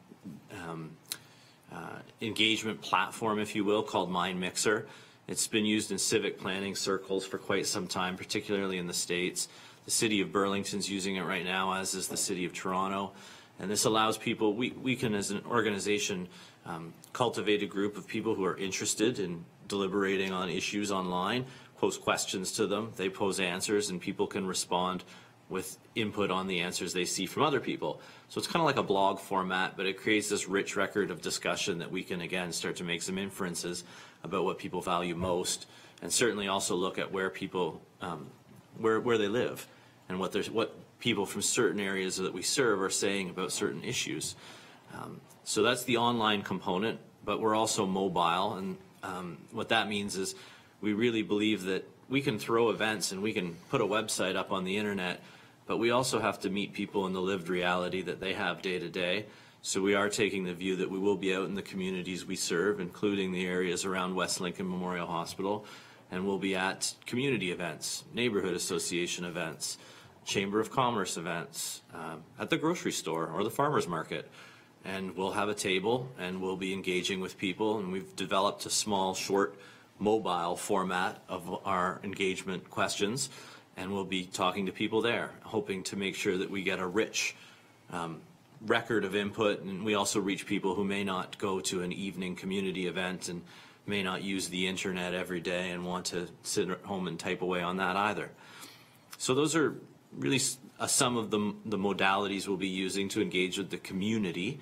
engagement platform, if you will, called MindMixer. It's been used in civic planning circles for quite some time, particularly in the States. The city of Burlington's using it right now, as is the city of Toronto. And this allows people, we can as an organization cultivate a group of people who are interested in deliberating on issues online, pose questions to them, they pose answers, and people can respond with input on the answers they see from other people. So it's kind of like a blog format, but it creates this rich record of discussion that we can, again, start to make some inferences about what people value most, and certainly also look at where people, where they live, and what people from certain areas that we serve are saying about certain issues. So that's the online component, but we're also mobile, and what that means is we really believe that we can throw events and we can put a website up on the internet, but we also have to meet people in the lived reality that they have day to day. So we are taking the view that we will be out in the communities we serve, including the areas around West Lincoln Memorial Hospital, and we'll be at community events, neighborhood association events, Chamber of Commerce events, at the grocery store or the farmer's market. And we'll have a table and we'll be engaging with people, and we've developed a small, short, mobile format of our engagement questions, and we'll be talking to people there, hoping to make sure that we get a rich record of input, and we also reach people who may not go to an evening community event and may not use the internet every day and want to sit at home and type away on that either. So those are really some of the modalities we'll be using to engage with the community.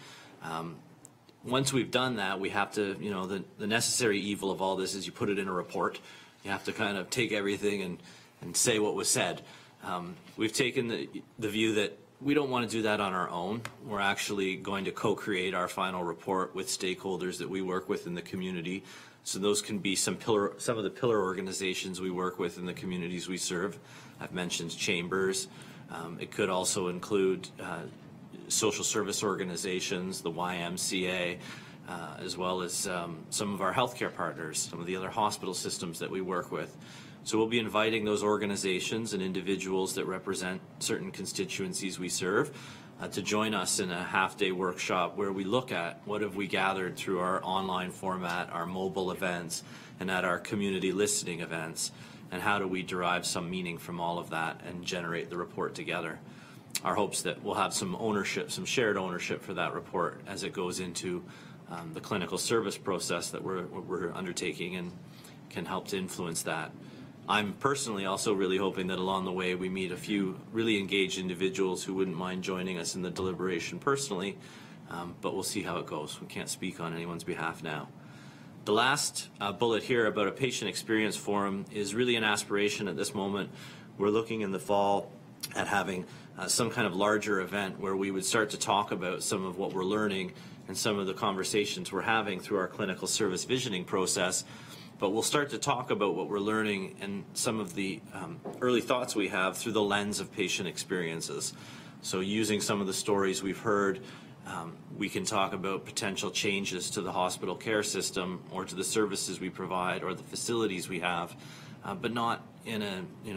Once we've done that, we have to, the necessary evil of all this is you put it in a report. You have to kind of take everything and say what was said. We've taken the view that we don't want to do that on our own. We're actually going to co-create our final report with stakeholders that we work with in the community. So those can be some of the pillar organizations we work with in the communities we serve. I've mentioned chambers. It could also include social service organizations, the YMCA, as well as some of our healthcare partners, some of the other hospital systems that we work with. So we'll be inviting those organizations and individuals that represent certain constituencies we serve to join us in a half-day workshop where we look at what have we gathered through our online format, our mobile events, and at our community listening events, and how do we derive some meaning from all of that and generate the report together. Our hopes that we'll have some ownership, some shared ownership for that report as it goes into the clinical service process that we're undertaking, and can help to influence that. I'm personally also really hoping that along the way we meet a few really engaged individuals who wouldn't mind joining us in the deliberation personally, but we'll see how it goes. We can't speak on anyone's behalf now. The last bullet here about a patient experience forum is really an aspiration at this moment. We're looking in the fall at having some kind of larger event where we would start to talk about some of what we're learning and some of the conversations we're having through our clinical service visioning process. But we'll start to talk about what we're learning and some of the early thoughts we have through the lens of patient experiences. So using some of the stories we've heard, we can talk about potential changes to the hospital care system or to the services we provide or the facilities we have, but not in a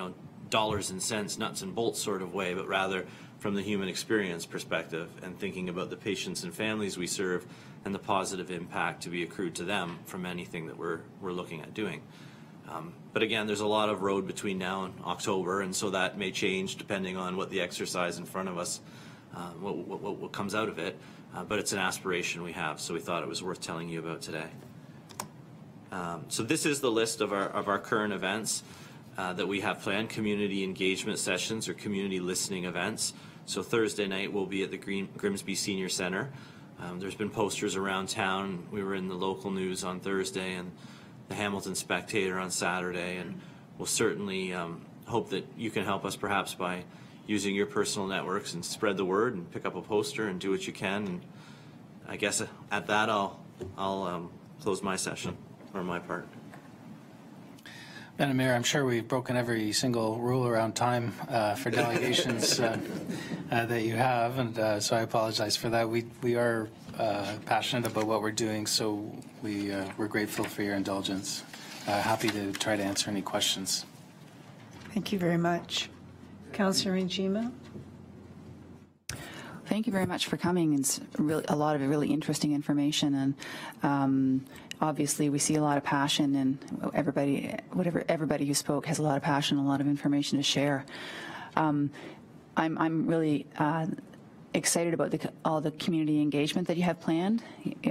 dollars and cents, nuts and bolts sort of way, but rather from the human experience perspective and thinking about the patients and families we serve and the positive impact to be accrued to them from anything that we're looking at doing. But again, there's a lot of road between now and October, and so that may change depending on what the exercise in front of us, what comes out of it. But it's an aspiration we have, so we thought it was worth telling you about today. So this is the list of our current events that we have planned: community engagement sessions or community listening events. So Thursday night we'll be at the Grimsby Senior Center. There's been posters around town. We were in the local news on Thursday and the Hamilton Spectator on Saturday, and we'll certainly hope that you can help us perhaps by using your personal networks and spread the word and pick up a poster and do what you can. And I guess at that I'll close my session, or my part. Madam Mayor, I'm sure we've broken every single rule around time for delegations that you have, and so I apologize for that. We are passionate about what we're doing, so we're grateful for your indulgence. Happy to try to answer any questions. Thank you very much. Councillor Njima. Thank you very much for coming. It's really a lot of really interesting information, and obviously we see a lot of passion, and everybody who spoke has a lot of passion, a lot of information to share. I'm really excited about all the community engagement that you have planned.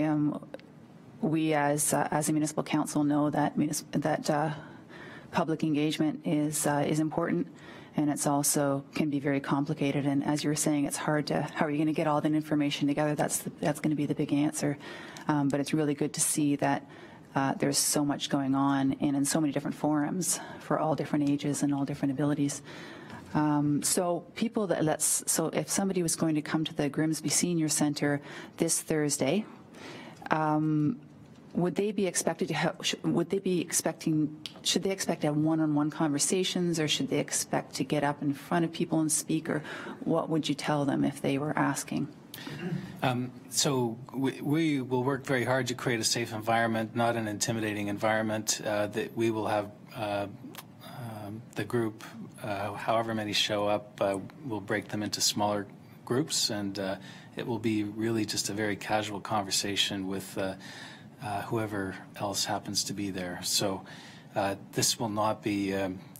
We as a municipal council know that public engagement is important. And it's also can be very complicated. And as you were saying, it's hard to, how are you going to get all that information together? That's going to be the big answer. But it's really good to see that there's so much going on and in so many different forums for all different ages and all different abilities. So if somebody was going to come to the Grimsby Senior Center this Thursday, would they be expected to have, should they expect to have one-on-one conversations, or should they expect to get up in front of people and speak, or what would you tell them if they were asking? So we will work very hard to create a safe environment, not an intimidating environment, that we will have the group, however many show up, we'll break them into smaller groups, and it will be really just a very casual conversation with whoever else happens to be there. So this will not be,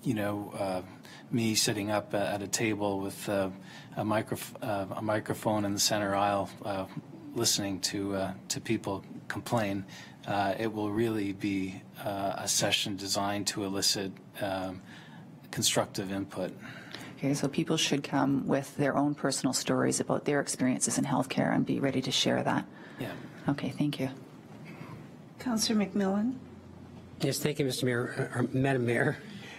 me sitting up at a table with a microphone in the center aisle, listening to people complain. It will really be a session designed to elicit constructive input. Okay, so people should come with their own personal stories about their experiences in healthcare and be ready to share that. Yeah. Okay, thank you. Councillor McMillan. Yes, thank you, Mr. Mayor, or Madam Mayor.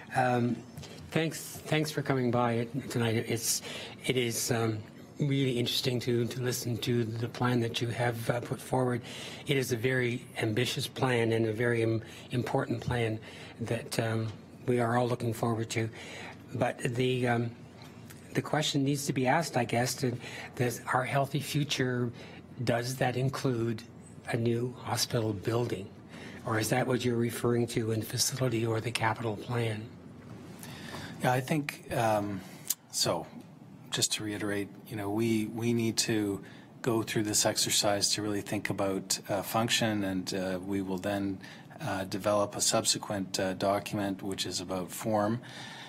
Thanks for coming by tonight. It is really interesting to listen to the plan that you have put forward. It is a very ambitious plan and a very important plan that we are all looking forward to. But the question needs to be asked, I guess, does our healthy future, does that include a new hospital building? Or is that what you're referring to in facility or the capital plan? Yeah, I think so. Just to reiterate, we need to go through this exercise to really think about function, and we will then develop a subsequent document which is about form.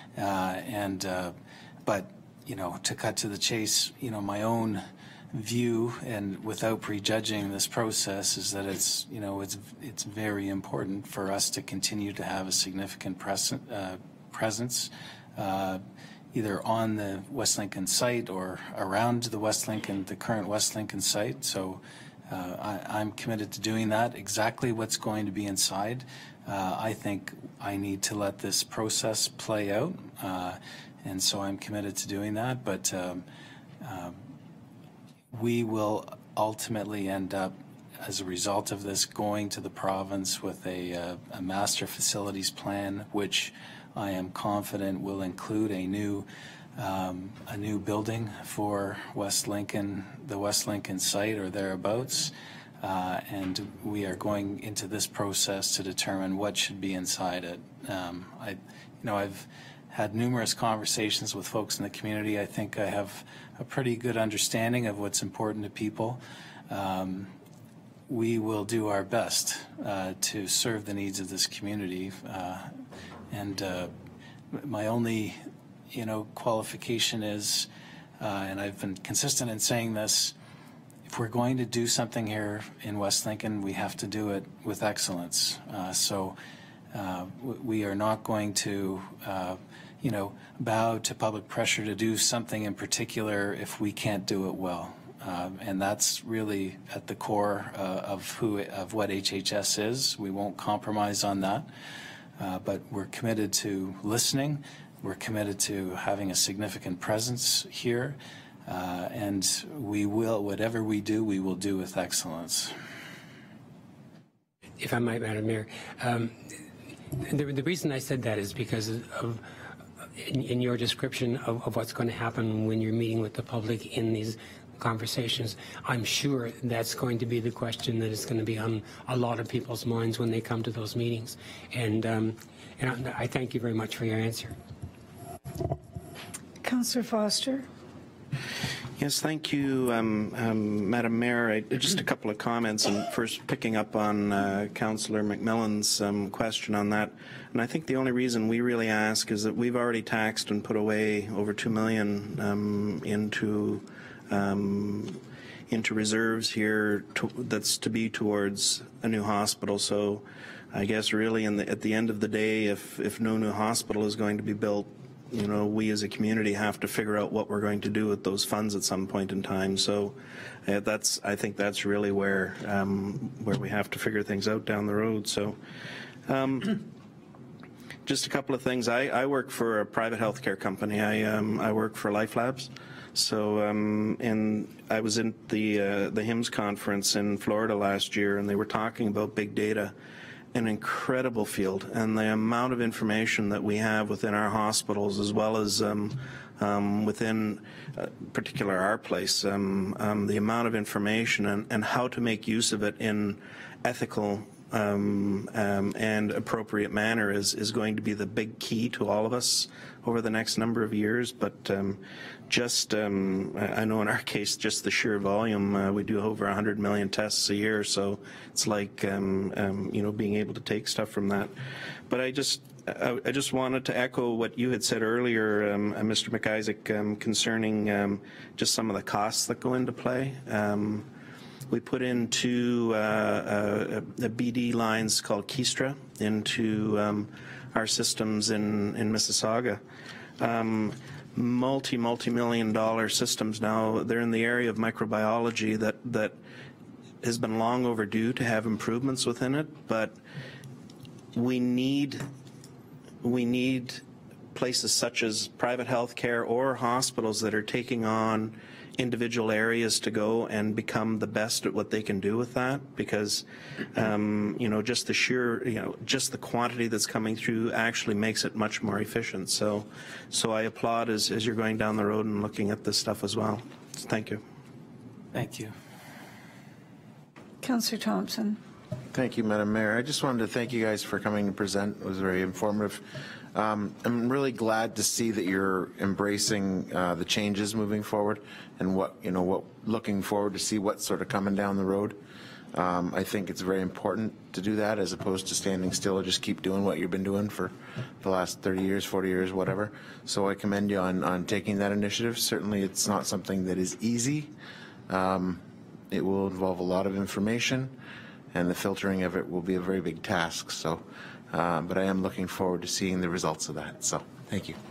But to cut to the chase, my own view, and without prejudging this process, is that it's very important for us to continue to have a significant presence either on the West Lincoln site or around the current West Lincoln site. So I'm committed to doing that. Exactly what's going to be inside, I think I need to let this process play out, and so I'm committed to doing that. But we will ultimately end up, as a result of this, going to the province with a master facilities plan, which I am confident will include a new building for West Lincoln, the West Lincoln site or thereabouts, and we are going into this process to determine what should be inside it. I've had numerous conversations with folks in the community. I think I have a pretty good understanding of what's important to people. We will do our best to serve the needs of this community. And my only, qualification is, and I've been consistent in saying this, if we're going to do something here in West Lincoln, we have to do it with excellence. So we are not going to, bow to public pressure to do something in particular if we can't do it well. And that's really at the core of what HHS is. We won't compromise on that, but we're committed to listening. We're committed to having a significant presence here, and we will, whatever we do, we will do with excellence. If I might, Madam Mayor, the reason I said that is because of in your description of what's going to happen when you're meeting with the public in these conversations. I'm sure that's going to be the question that is going to be on a lot of people's minds when they come to those meetings. And I thank you very much for your answer. Councillor Foster. Yes, thank you, Madam Mayor. Just a couple of comments, and first picking up on Councillor McMillan's question on that. And I think the only reason we really ask is that we've already taxed and put away over $2 million into reserves here that's to be towards a new hospital. So I guess really at the end of the day, if no new hospital is going to be built, we as a community have to figure out what we're going to do with those funds at some point in time. So I think that's really where we have to figure things out down the road. So just a couple of things. I work for a private healthcare company. I work for Life Labs. So and I was in the HIMSS conference in Florida last year, and they were talking about big data. An incredible field, and the amount of information that we have within our hospitals, as well as within particular our place, the amount of information and how to make use of it in ethical and appropriate manner is going to be the big key to all of us over the next number of years. But I know in our case, just the sheer volume, we do over 100 million tests a year, so it's like being able to take stuff from that. But I just wanted to echo what you had said earlier, Mr. McIsaac, concerning just some of the costs that go into play. We put into the BD lines called Keystra into our systems in Mississauga. Multi-million-dollar systems now. They're in the area of microbiology that has been long overdue to have improvements within it, but we need places such as private health care or hospitals that are taking on individual areas to go and become the best at what they can do with that, because just the sheer just the quantity that's coming through actually makes it much more efficient. So I applaud as you're going down the road and looking at this stuff as well. So thank you. Thank you. Councillor Thompson. Thank you, Madam Mayor. I just wanted to thank you guys for coming to present. It was very informative. I'm really glad to see that you're embracing the changes moving forward, and what looking forward to see what's sort of coming down the road. I think it's very important to do that, as opposed to standing still or just keep doing what you've been doing for the last 30 years, 40 years, whatever. So I commend you on taking that initiative. Certainly it's not something that is easy. It will involve a lot of information, and the filtering of it will be a very big task. So, but I am looking forward to seeing the results of that. So, thank you.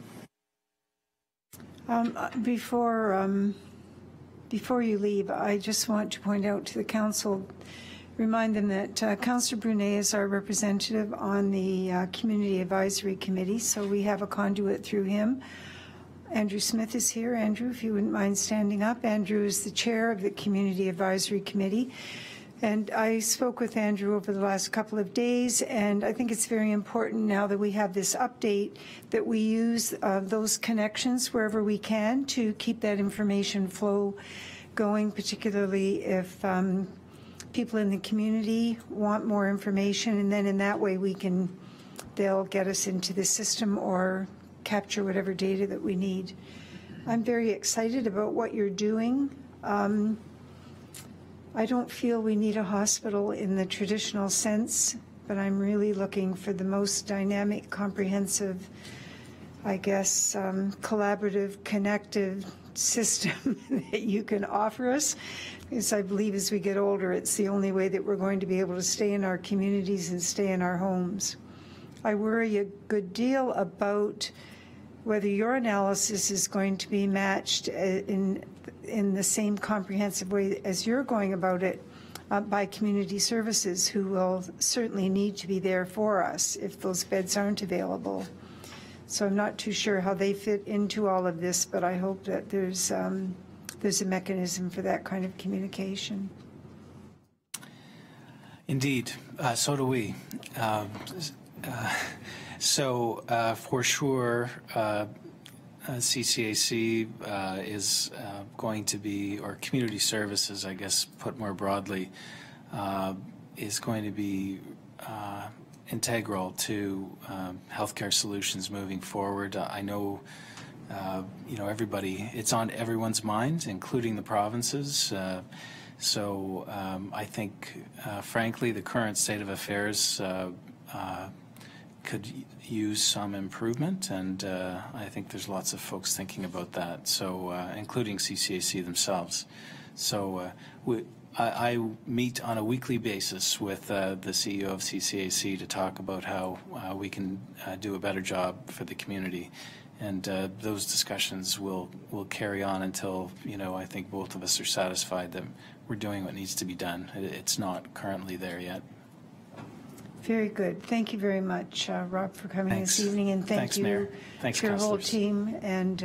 Before you leave, I just want to point out to the council, remind them that Councillor Brunet is our representative on the Community Advisory Committee, so we have a conduit through him. Andrew Smith is here. Andrew, if you wouldn't mind standing up. Andrew is the chair of the Community Advisory Committee. And I spoke with Andrew over the last couple of days, and I think it's very important now that we have this update that we use those connections wherever we can to keep that information flow going, particularly if people in the community want more information, and then in that way they'll get us into the system or capture whatever data that we need. I'm very excited about what you're doing. I don't feel we need a hospital in the traditional sense, but I'm really looking for the most dynamic, comprehensive, I guess, collaborative, connective system that you can offer us. Because I believe as we get older, it's the only way that we're going to be able to stay in our communities and stay in our homes. I worry a good deal about whether your analysis is going to be matched in the same comprehensive way as you're going about it by community services, who will certainly need to be there for us if those beds aren't available. So I'm not too sure how they fit into all of this, but I hope that there's a mechanism for that kind of communication. Indeed, so do we. For sure, CCAC is going to be, or community services, I guess, put more broadly, is going to be integral to healthcare solutions moving forward. I know, everybody, it's on everyone's minds, including the provinces. I think, frankly, the current state of affairs could use some improvement, and I think there's lots of folks thinking about that, so including CCAC themselves. So I meet on a weekly basis with the CEO of CCAC to talk about how we can do a better job for the community, and those discussions will carry on until, I think both of us are satisfied that we're doing what needs to be done. It's not currently there yet. Very good. Thank you very much, Rob, for coming this evening, and thank you Mayor. Thanks, to your whole councillors. team. And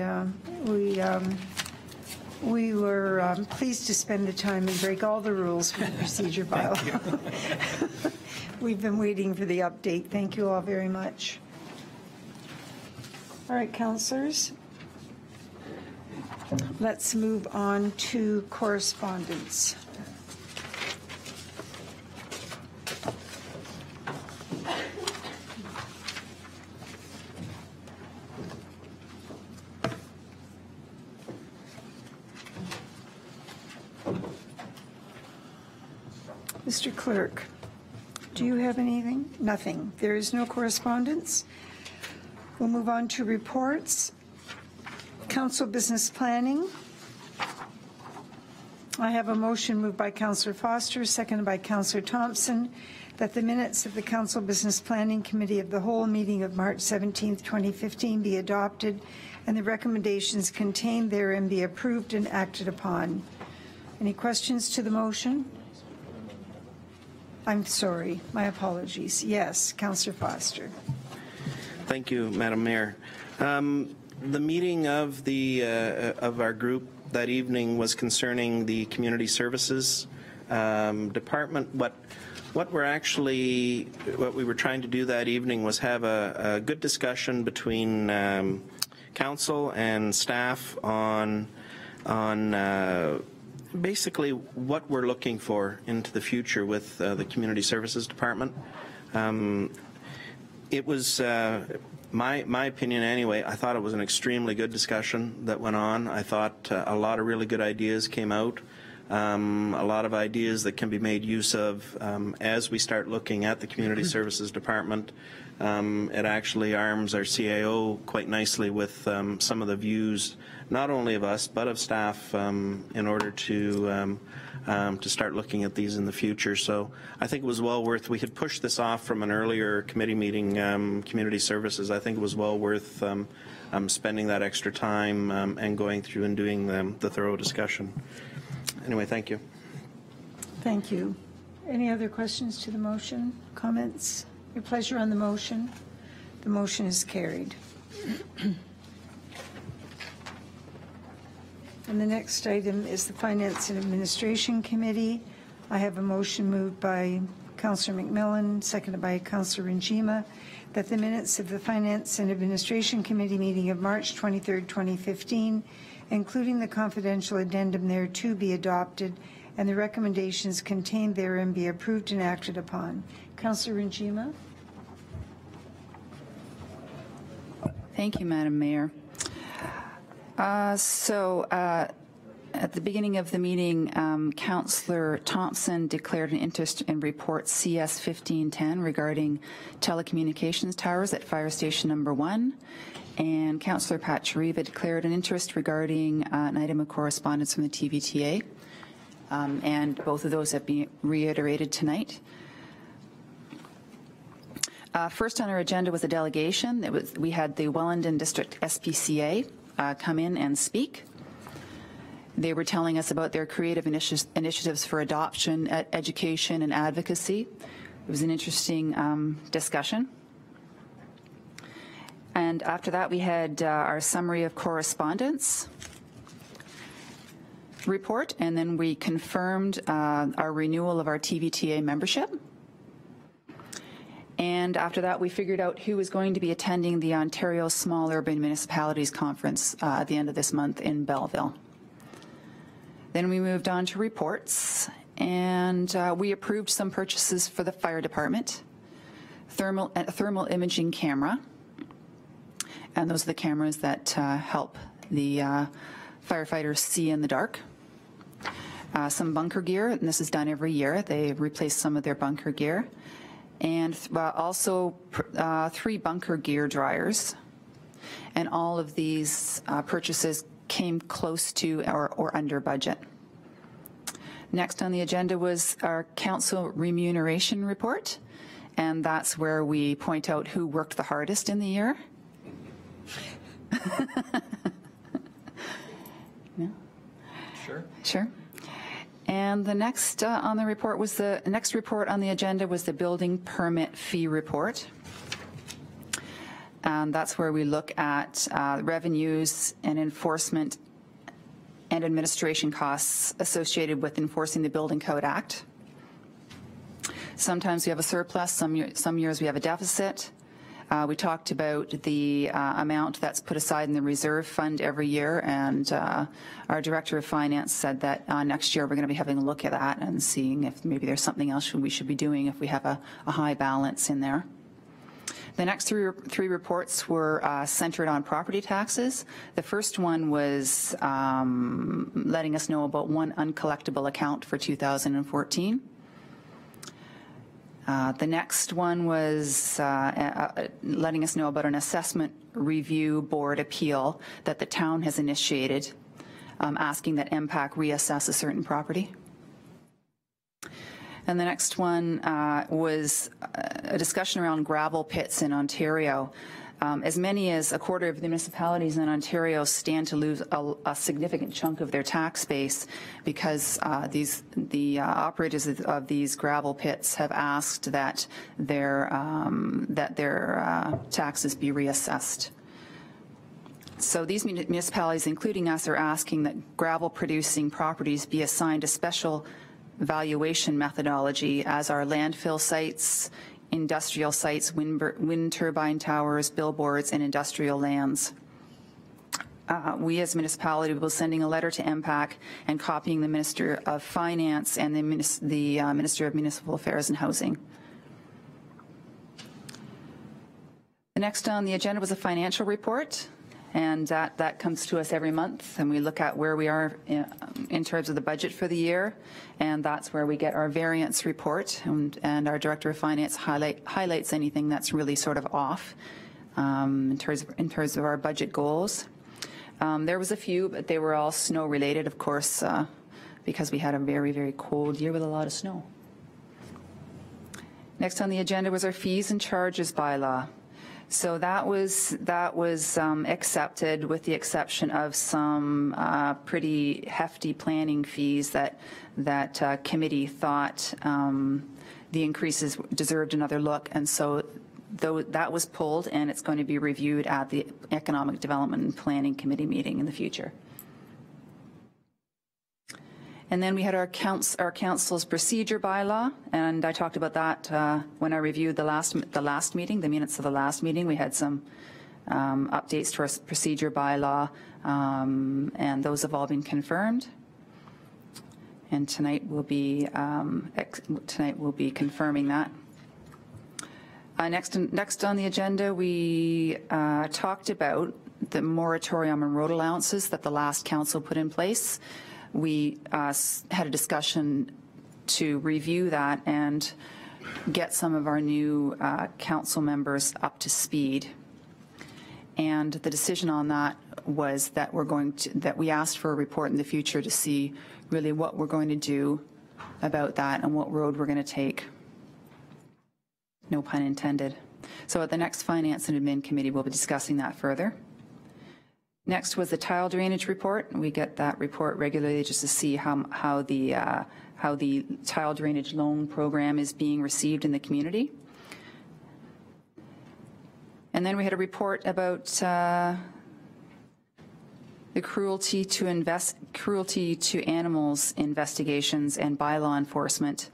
we were pleased to spend the time and break all the rules for the procedure bylaw. We've been waiting for the update. Thank you all very much. All right, councillors, let's move on to correspondence. Mr. Clerk, do you have anything? Nothing. There is no correspondence. We'll move on to reports. Council Business Planning. I have a motion moved by Councillor Foster, seconded by Councillor Thompson, that the minutes of the Council Business Planning Committee of the whole meeting of March 17th, 2015 be adopted and the recommendations contained therein be approved and acted upon. Any questions to the motion? I'm sorry, my apologies. Yes, Councillor Foster. Thank you, Madam Mayor. The meeting of of our group that evening was concerning the community services department. What we were trying to do that evening was have a good discussion between council and staff on basically what we're looking for into the future with the community services department. It was my opinion anyway. I thought it was an extremely good discussion that went on. I thought a lot of really good ideas came out, a lot of ideas that can be made use of as we start looking at the community services department. It actually arms our CAO quite nicely with some of the views, not only of us but of staff, in order to start looking at these in the future. So I think it was well worth. We had pushed this off from an earlier committee meeting, community services. I think it was well worth spending that extra time and going through and doing the thorough discussion. Anyway, thank you. Thank you. Any other questions to the motion? Comments? Your pleasure on the motion? The motion is carried. And the next item is the Finance and Administration Committee. I have a motion moved by Councillor McMillan, seconded by Councillor Njima, that the minutes of the Finance and Administration Committee meeting of March 23rd, 2015, including the confidential addendum thereto, be adopted and the recommendations contained therein be approved and acted upon. Councillor Njima. Thank you, Madam Mayor. At the beginning of the meeting, Councillor Thompson declared an interest in report CS 1510 regarding telecommunications towers at Fire Station Number 1, and Councillor Pachariva declared an interest regarding an item of correspondence from the TVTA, and both of those have been reiterated tonight. First on our agenda was a delegation. We had the Wellington District SPCA come in and speak. They were telling us about their creative initiatives for adoption, education, and advocacy. It was an interesting discussion. And after that, we had our summary of correspondence report, and then we confirmed our renewal of our TVTA membership. And after that, we figured out who was going to be attending the Ontario Small Urban Municipalities Conference at the end of this month in Belleville. Then we moved on to reports, and we approved some purchases for the fire department, thermal imaging camera, and those are the cameras that help the firefighters see in the dark. Some bunker gear, and this is done every year. They replace some of their bunker gear. And also 3 bunker gear dryers. And all of these purchases came close to or under budget. Next on the agenda was our council remuneration report, and that's where we point out who worked the hardest in the year. No? Sure. Sure. And the next on the report was the next report on the agenda was the building permit fee report. And that's where we look at revenues and enforcement and administration costs associated with enforcing the Building Code Act. Sometimes we have a surplus, some years we have a deficit. We talked about the amount that's put aside in the reserve fund every year, and our Director of Finance said that next year we're going to be having a look at that and seeing if maybe there's something else we should be doing if we have a high balance in there. The next three reports were centered on property taxes. The first one was letting us know about one uncollectible account for 2014. The next one was letting us know about an assessment review board appeal that the town has initiated, asking that MPAC reassess a certain property. And the next one was a discussion around gravel pits in Ontario. As many as a quarter of the municipalities in Ontario stand to lose a significant chunk of their tax base because the operators of these gravel pits have asked that their taxes be reassessed. So these municipalities, including us, are asking that gravel-producing properties be assigned a special valuation methodology as are landfill sites, industrial sites, wind turbine towers, billboards, and industrial lands. We as a municipality will be sending a letter to MPAC and copying the Minister of Finance and the Minister of Municipal Affairs and Housing. The next on the agenda was a financial report, and that comes to us every month, and we look at where we are in terms of the budget for the year, and that's where we get our variance report, and our Director of Finance highlights anything that's really sort of off in terms of our budget goals. There was a few, but they were all snow related, of course, because we had a very, very cold year with a lot of snow. Next on the agenda was our fees and charges bylaw. So that was accepted, with the exception of some pretty hefty planning fees that committee thought the increases deserved another look, and so that was pulled, and it's going to be reviewed at the Economic Development and Planning Committee meeting in the future. And then we had our council's procedure bylaw, and I talked about that when I reviewed the last meeting, the minutes of the last meeting. We had some updates to our procedure bylaw, and those have all been confirmed. And tonight we'll be confirming that. Next on the agenda, we talked about the moratorium on road allowances that the last council put in place. We had a discussion to review that and get some of our new council members up to speed. And the decision on that was that we asked for a report in the future to see really what we're going to do about that and what road we're going to take. No pun intended. So at the next Finance and Admin Committee, we'll be discussing that further. Next was the tile drainage report. We get that report regularly just to see how the tile drainage loan program is being received in the community. And then we had a report about the cruelty to animals investigations and bylaw enforcement.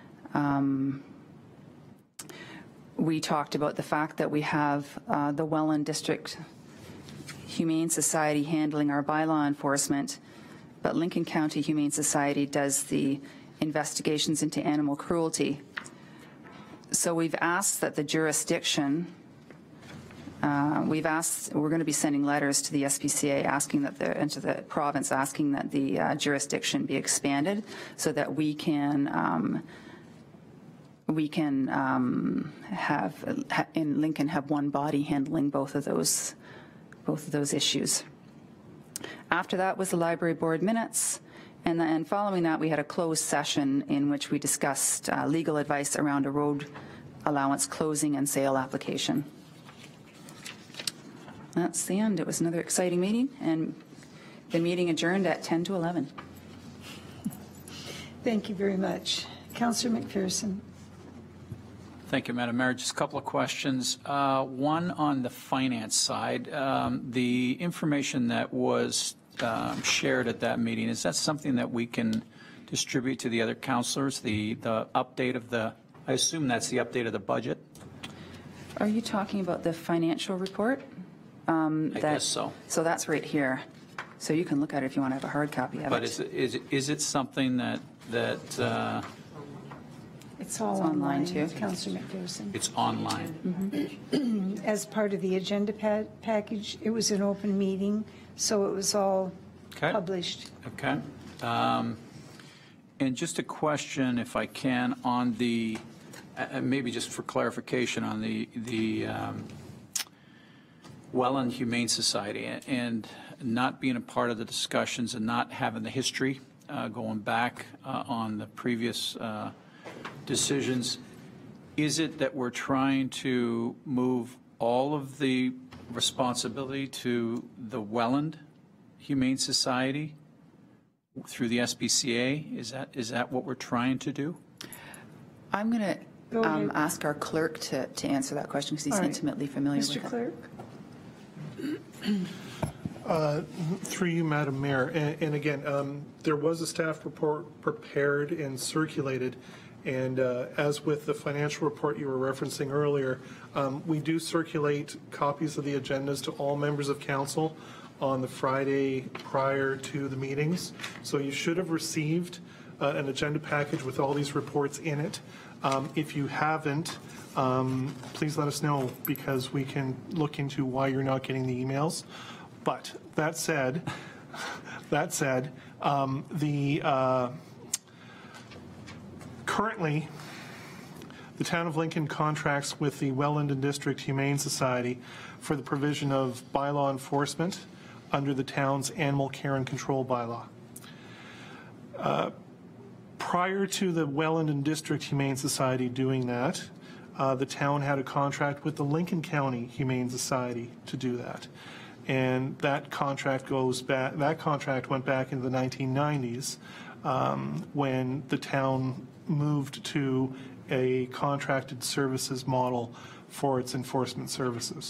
We talked about the fact that we have the Welland District Humane Society handling our bylaw enforcement, but Lincoln County Humane Society does the investigations into animal cruelty. So we've asked that the jurisdiction, we're going to be sending letters to the SPCA and to the province asking that the jurisdiction be expanded so that we can have in Lincoln have one body handling both of those issues. After that was the library board minutes, and then following that we had a closed session in which we discussed legal advice around a road allowance closing and sale application. That's the end. It was another exciting meeting, and the meeting adjourned at 10 to 11. Thank you very much. Councillor McPherson. Thank you, Madam Mayor. Just a couple of questions. One on the finance side. The information that was shared at that meeting, is that something that we can distribute to the other councillors? The update of the, I assume that's the update of the budget? Are you talking about the financial report? I guess so. So that's right here. So you can look at it if you want to have a hard copy of it. But is it something that It's all online too. Councillor McPherson. It's online? As part of the agenda package, it was an open meeting, so it was all published. Okay. And just a question, if I can, on the, maybe just for clarification, on the Welland Humane Society and not being a part of the discussions and not having the history going back on the previous decisions. Is it that we're trying to move all of the responsibility to the Welland Humane Society through the SPCA? Is that what we're trying to do? I'm going to ask our clerk to answer that question because he's intimately familiar with it. Mr. Clerk. Through you, Madam Mayor, and again, there was a staff report prepared and circulated, and as with the financial report you were referencing earlier, we do circulate copies of the agendas to all members of council on the Friday prior to the meetings. So you should have received an agenda package with all these reports in it. If you haven't, please let us know because we can look into why you're not getting the emails. But that said, currently, the Town of Lincoln contracts with the Welland and District Humane Society for the provision of bylaw enforcement under the town's animal care and control bylaw. Prior to the Welland and District Humane Society doing that, the town had a contract with the Lincoln County Humane Society to do that. And that contract goes back, that contract went back into the 1990s when the town moved to a contracted services model for its enforcement services.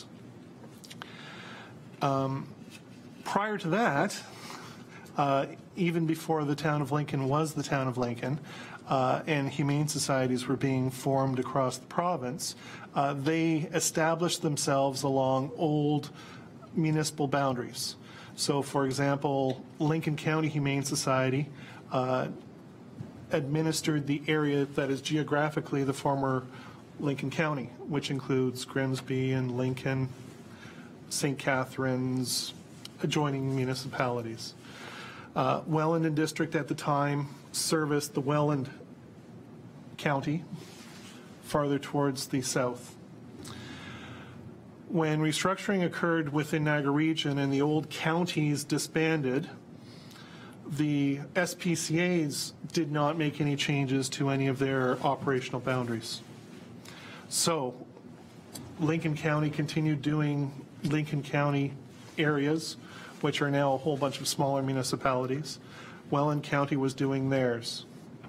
Prior to that, even before the Town of Lincoln was the Town of Lincoln, and humane societies were being formed across the province, they established themselves along old municipal boundaries. So, for example, Lincoln County Humane Society administered the area that is geographically the former Lincoln County, which includes Grimsby and Lincoln, St. Catharines, adjoining municipalities. Welland and District at the time serviced the Welland County farther towards the south. When restructuring occurred within Niagara Region and the old counties disbanded, the SPCAs did not make any changes to any of their operational boundaries. So Lincoln County continued doing Lincoln County areas, which are now a whole bunch of smaller municipalities. Welland County was doing theirs.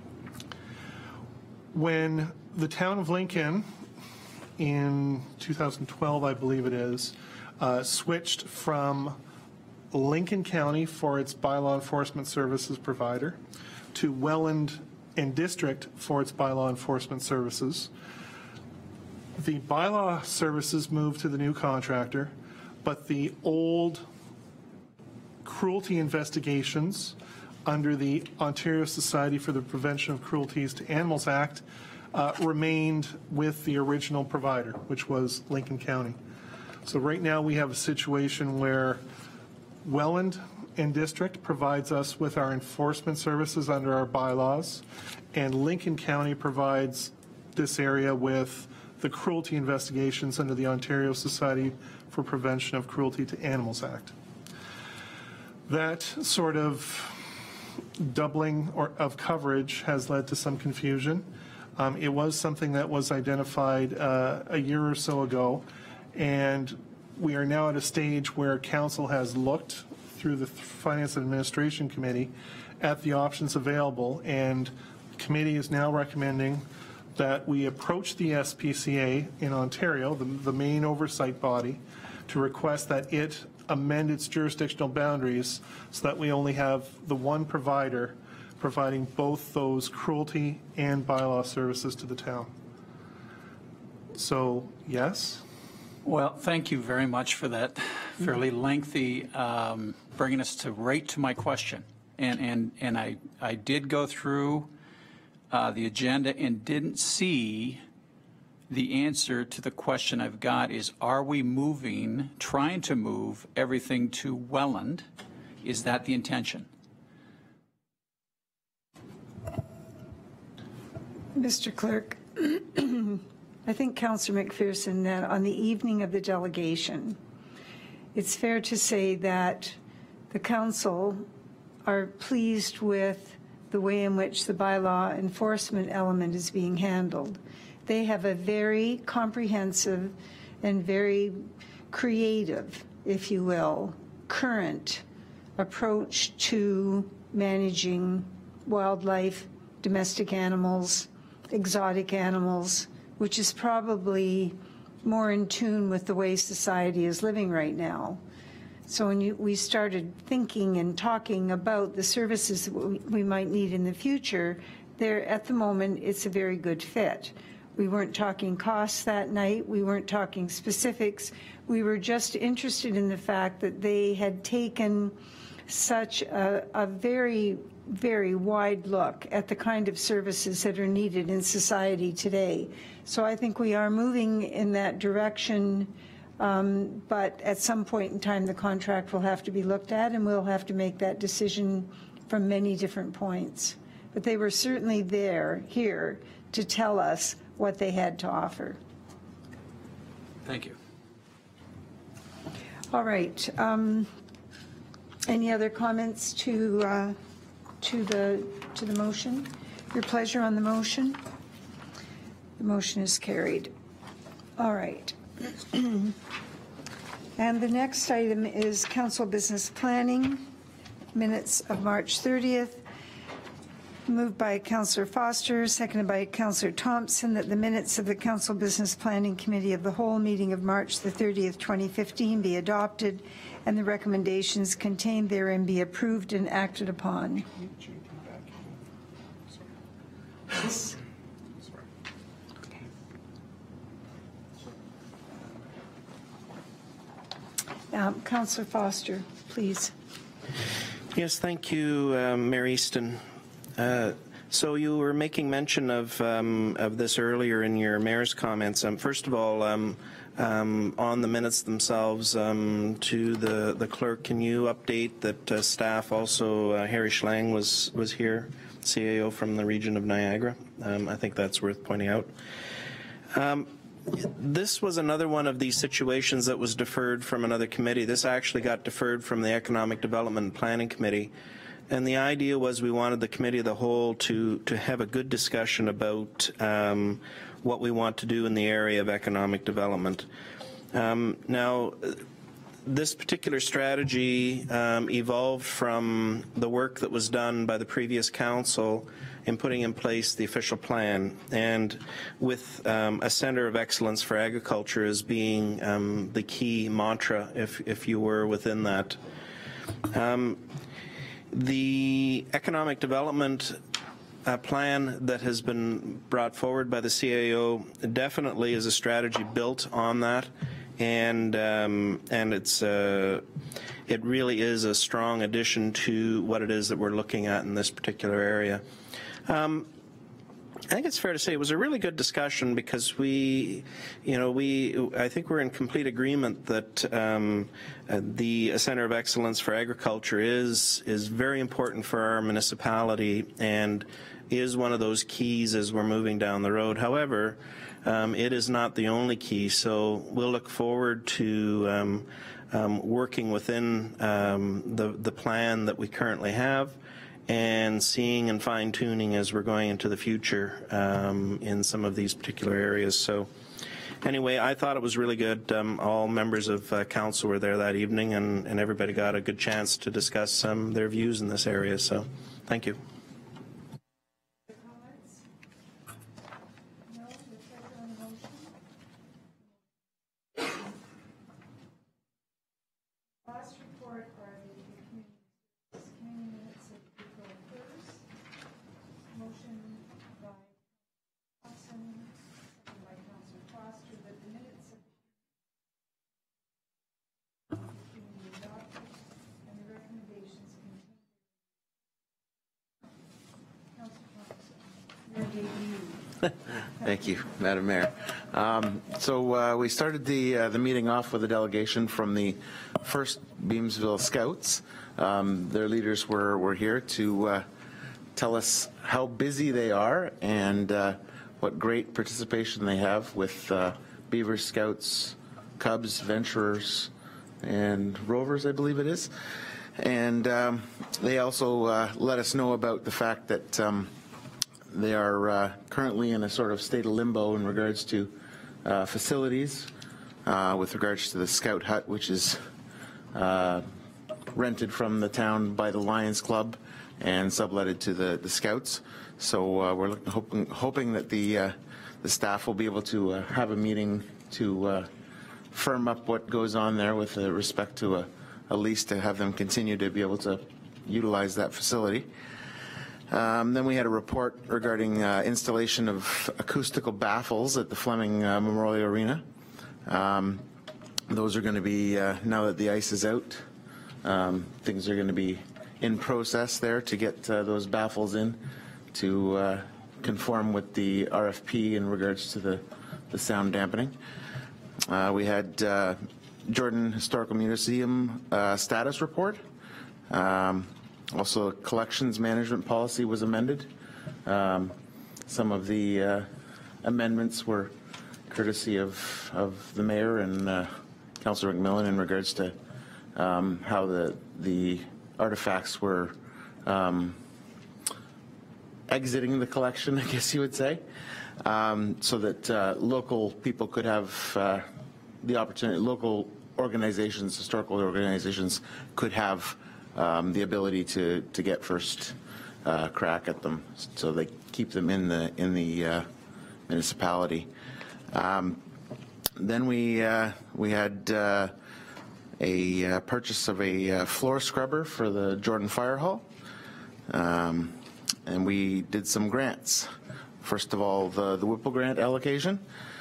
When the town of Lincoln, in 2012, I believe it is, switched from Lincoln County for its bylaw enforcement services provider to Welland and District for its bylaw enforcement services, the bylaw services moved to the new contractor, but the old cruelty investigations under the Ontario Society for the Prevention of Cruelties to Animals Act remained with the original provider, which was Lincoln County. So right now we have a situation where Welland and District provides us with our enforcement services under our bylaws, and Lincoln County provides this area with the cruelty investigations under the Ontario Society for Prevention of Cruelty to Animals Act. That sort of doubling of coverage has led to some confusion. It was something that was identified a year or so ago, and we are now at a stage where Council has looked through the Finance and Administration Committee at the options available, and the committee is now recommending that we approach the SPCA in Ontario, the main oversight body, to request that it amend its jurisdictional boundaries so that we only have the one provider providing both those cruelty and bylaw services to the town. So, yes? Well, thank you very much for that fairly lengthy, bringing us right to my question. And I did go through the agenda and didn't see the answer to the question I've got is, are we trying to move everything to Welland? Is that the intention? Mr. Clerk, I think Councillor McPherson, that on the evening of the delegation, it's fair to say that the council are pleased with the way in which the bylaw enforcement element is being handled. They have a very comprehensive and very creative, if you will, current approach to managing wildlife, domestic animals, exotic animals, which is probably more in tune with the way society is living right now. So when we started thinking and talking about the services that we might need in the future, at the moment, it's a very good fit. We weren't talking costs that night. We weren't talking specifics. We were just interested in the fact that they had taken such a very, very wide look at the kind of services that are needed in society today. So I think we are moving in that direction, but at some point in time, the contract will have to be looked at, and we'll have to make that decision from many different points. But they were certainly here to tell us what they had to offer. Thank you. All right. Any other comments to the motion? Your pleasure on the motion? The motion is carried. All right. And the next item is Council Business Planning, minutes of March 30th. Moved by Councillor Foster, seconded by Councillor Thompson, that the minutes of the Council Business Planning Committee of the whole meeting of March the 30th, 2015 be adopted and the recommendations contained therein be approved and acted upon. Yes. Councillor Foster, please. Yes, thank you, Mayor Easton. So you were making mention of this earlier in your mayor's comments. First of all, on the minutes themselves, to the clerk, can you update that staff also, Harry Schlang was here, CAO from the region of Niagara. I think that's worth pointing out. This was another one of these situations that was deferred from another committee. This actually got deferred from the Economic Development and Planning Committee. And the idea was we wanted the committee of the whole to have a good discussion about what we want to do in the area of economic development. Now, this particular strategy evolved from the work that was done by the previous council in putting in place the official plan, and with a Center of Excellence for Agriculture as being the key mantra, if you were within that. The economic development plan that has been brought forward by the CAO definitely is a strategy built on that, and it really is a strong addition to what it is that we're looking at in this particular area. I think it's fair to say it was a really good discussion because I think we're in complete agreement that the Center of Excellence for Agriculture is very important for our municipality and is one of those keys as we're moving down the road. However, it is not the only key, so we'll look forward to working within the plan that we currently have, and seeing and fine-tuning as we're going into the future in some of these particular areas. So anyway, I thought it was really good. All members of council were there that evening, and everybody got a good chance to discuss their views in this area. So thank you. Thank you, Madam Mayor. So we started the meeting off with a delegation from the 1st Beamsville Scouts. Their leaders were here to tell us how busy they are and what great participation they have with Beaver Scouts, Cubs, Venturers, and Rovers, I believe it is. And they also let us know about the fact that they are currently in a sort of state of limbo in regards to facilities, with regards to the Scout Hut, which is rented from the town by the Lions Club and subletted to the Scouts. So we're hoping that the staff will be able to have a meeting to firm up what goes on there with respect to a lease to have them continue to be able to utilize that facility. Then we had a report regarding installation of acoustical baffles at the Fleming Memorial Arena. Those are going to be, now that the ice is out, things are going to be in process there to get those baffles in to conform with the RFP in regards to the sound dampening. We had Jordan Historical Museum status report. Also, collections management policy was amended. Some of the amendments were courtesy of the mayor and Councillor McMillan in regards to how the artifacts were exiting the collection, I guess you would say, so that local people could have the opportunity, local organizations, historical organizations could have the ability to get first crack at them, so they keep them in the municipality. Then we had a purchase of a floor scrubber for the Jordan Fire Hall, and we did some grants. First of all, the Whipple grant allocation.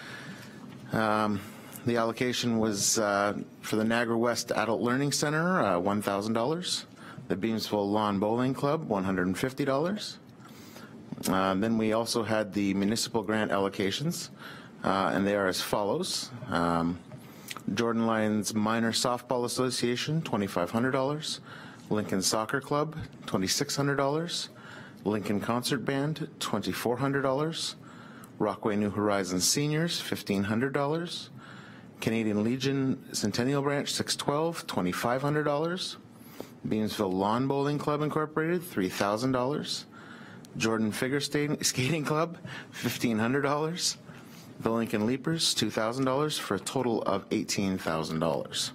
The allocation was for the Niagara West Adult Learning Center, $1,000. The Beamsville Lawn Bowling Club, $150. Then we also had the municipal grant allocations, and they are as follows. Jordan Lions Minor Softball Association, $2,500. Lincoln Soccer Club, $2,600. Lincoln Concert Band, $2,400. Rockaway New Horizons Seniors, $1,500. Canadian Legion Centennial Branch 612, $2,500. Beamsville Lawn Bowling Club Incorporated, $3,000. Jordan Figure Skating Club, $1,500. The Lincoln Leapers, $2,000 for a total of $18,000.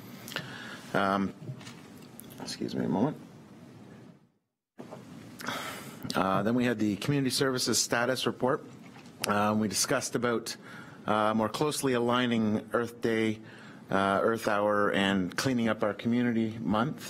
Excuse me a moment. Then we had the Community Services Status Report. We discussed about more closely aligning Earth Day, Earth Hour, and cleaning up our community month.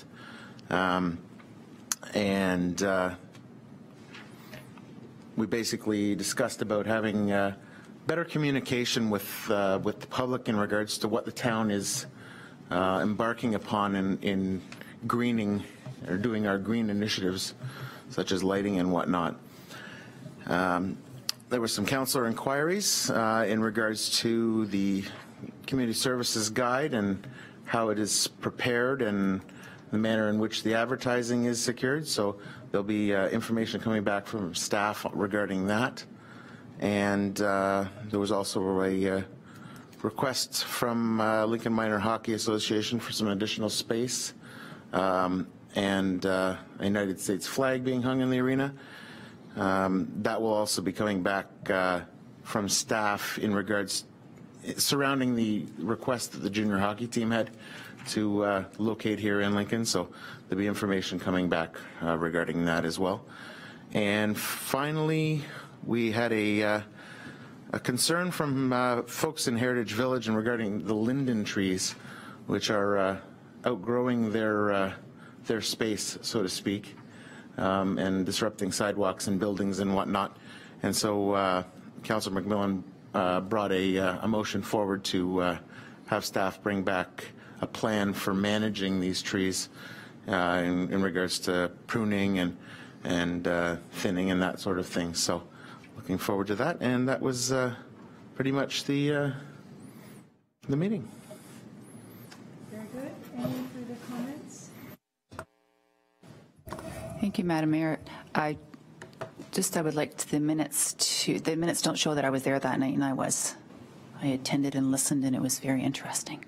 We basically discussed about having better communication with the public in regards to what the town is embarking upon in greening or doing our green initiatives, such as lighting and whatnot. There were some councillor inquiries in regards to the Community Services Guide and how it is prepared and the manner in which the advertising is secured. So there'll be information coming back from staff regarding that. And there was also a request from Lincoln Minor Hockey Association for some additional space and a United States flag being hung in the arena. That will also be coming back from staff in regards surrounding the request that the junior hockey team had to locate here in Lincoln. So there'll be information coming back regarding that as well. And finally, we had a concern from folks in Heritage Village and regarding the linden trees, which are outgrowing their space, so to speak, and disrupting sidewalks and buildings and whatnot. And so Councillor McMillan brought a motion forward to have staff bring back a plan for managing these trees in regards to pruning and thinning and that sort of thing. So looking forward to that. And that was pretty much the meeting. Very good. Any further comments? Thank you, Madam Mayor. I would like the minutes don't show that I was there that night, and I attended and listened, and it was very interesting.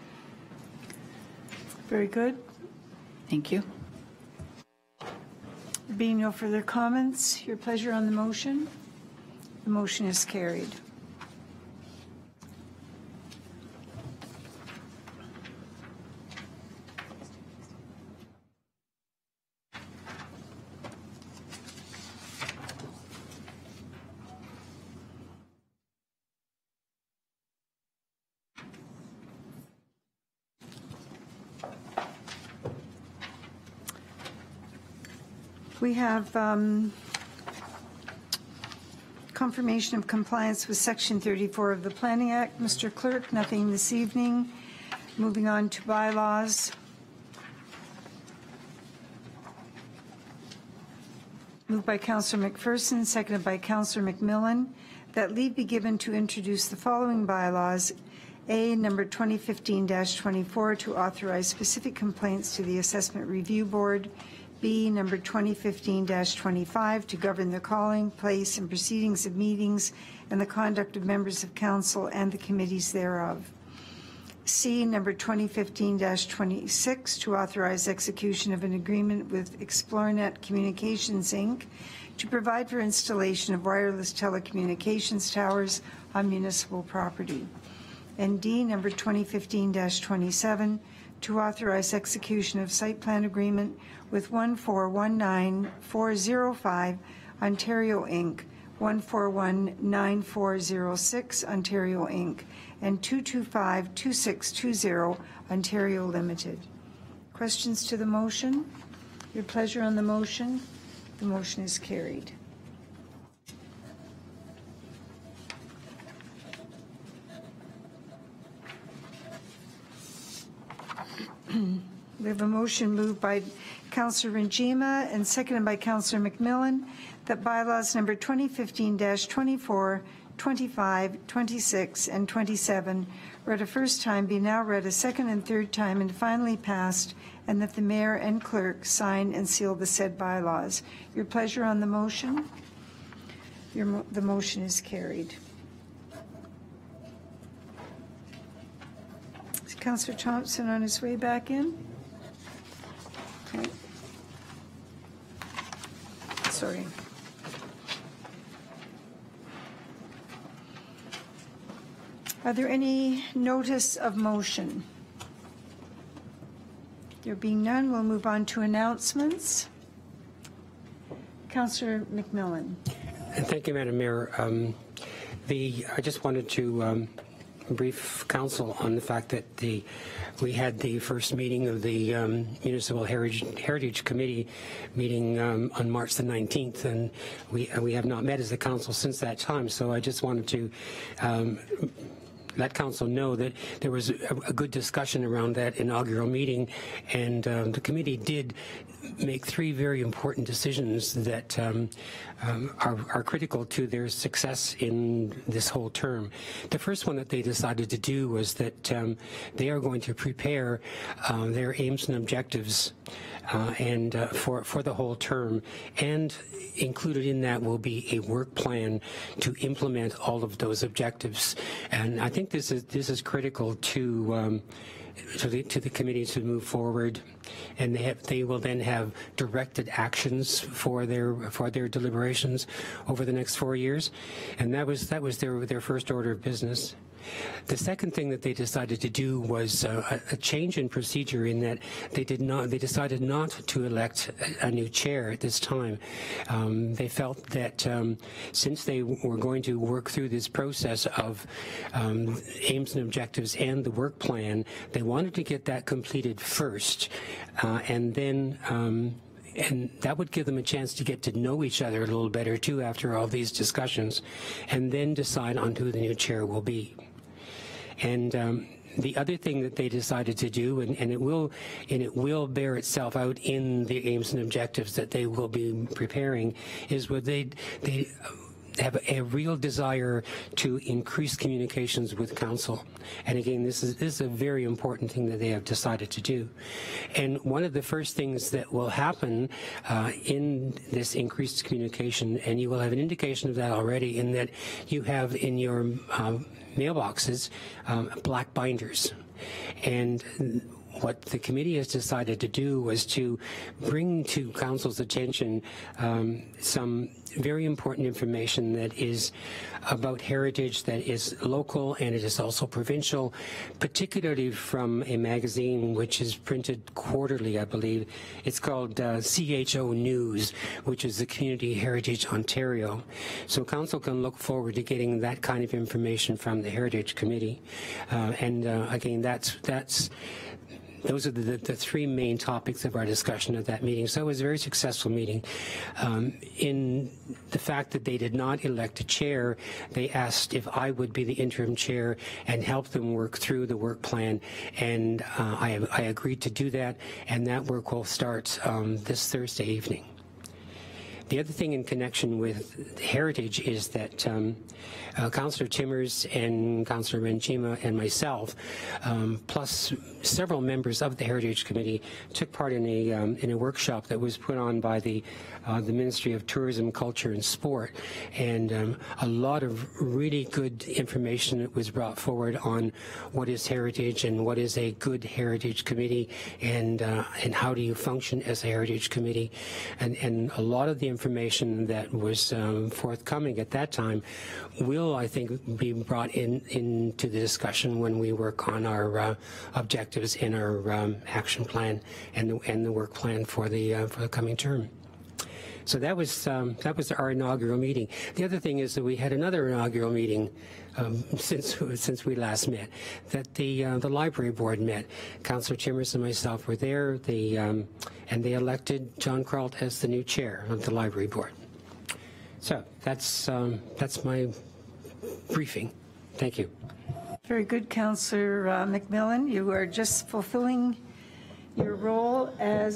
Very good. Thank you. Being no further comments, your pleasure on the motion. The motion is carried. We have confirmation of compliance with Section 34 of the Planning Act. Mr. Clerk, nothing this evening. Moving on to bylaws. Moved by Councillor McPherson, seconded by Councillor McMillan, that leave be given to introduce the following bylaws. A, number 2015-24, to authorize specific complaints to the Assessment Review Board. B, number 2015-25, to govern the calling, place, and proceedings of meetings and the conduct of members of council and the committees thereof. C, number 2015-26, to authorize execution of an agreement with Xplornet Communications, Inc., to provide for installation of wireless telecommunications towers on municipal property. And D, number 2015-27, to authorize execution of site plan agreement with 1419405 Ontario Inc., 1419406 Ontario Inc., and 2252620 Ontario Limited. Questions to the motion? Your pleasure on the motion? The motion is carried. We have a motion moved by Councillor Rinjima and seconded by Councillor McMillan that bylaws number 2015-24, 25, 26, and 27 read a first time be now read a second and third time and finally passed, and that the mayor and clerk sign and seal the said bylaws. Your pleasure on the motion? The motion is carried. Is Councillor Thompson on his way back in? Okay. Sorry. Are there any notice of motion? There being none, we'll move on to announcements. Councillor McMillan. Thank you, Madam Mayor. I just wanted to brief council on the fact that we had the first meeting of the Municipal Heritage Committee meeting on March the 19th, and we have not met as a council since that time. So I just wanted to let council know that there was a good discussion around that inaugural meeting, and the committee did make three very important decisions that are critical to their success in this whole term. The first one that they decided to do was that they are going to prepare their aims and objectives for the whole term, and included in that will be a work plan to implement all of those objectives. And I think this is critical to the committee to move forward, and they will then have directed actions for their deliberations over the next 4 years, and that was their first order of business. The second thing that they decided to do was a change in procedure, in that they decided not to elect a new chair at this time. They felt that since they were going to work through this process of aims and objectives and the work plan, they wanted to get that completed first, and then and that would give them a chance to get to know each other a little better too after all these discussions, and then decide on who the new chair will be. And the other thing that they decided to do, and it will bear itself out in the aims and objectives that they will be preparing, is what they have a real desire to increase communications with council. And again, this is a very important thing that they have decided to do. And one of the first things that will happen in this increased communication, and you will have an indication of that already, in that you have in your mailboxes black binders. And what the committee has decided to do was to bring to council's attention some very important information that is about heritage, that is local, and it is also provincial, particularly from a magazine which is printed quarterly, I believe. It's called CHO News, which is the Community Heritage Ontario. So council can look forward to getting that kind of information from the Heritage Committee. Again, those are the three main topics of our discussion at that meeting. So it was a very successful meeting. In the fact that they did not elect a chair, they asked if I would be the interim chair and help them work through the work plan, and I agreed to do that, and that work will start this Thursday evening. The other thing in connection with heritage is that Councillor Timmers and Councillor Renchima and myself, plus several members of the Heritage Committee, took part in a workshop that was put on by the Ministry of Tourism, Culture and Sport, and a lot of really good information that was brought forward on what is heritage and what is a good heritage committee, and how do you function as a heritage committee, and a lot of the information that was forthcoming at that time will, I think, be brought into the discussion when we work on our objectives in our action plan and the work plan for the coming term. So that was our inaugural meeting. The other thing is that we had another inaugural meeting since we last met. That the library board met. Councillor Timmers and myself were there. And they elected John Krault as the new chair of the library board. So that's my briefing. Thank you. Very good, Councillor McMillan. You are just fulfilling your role as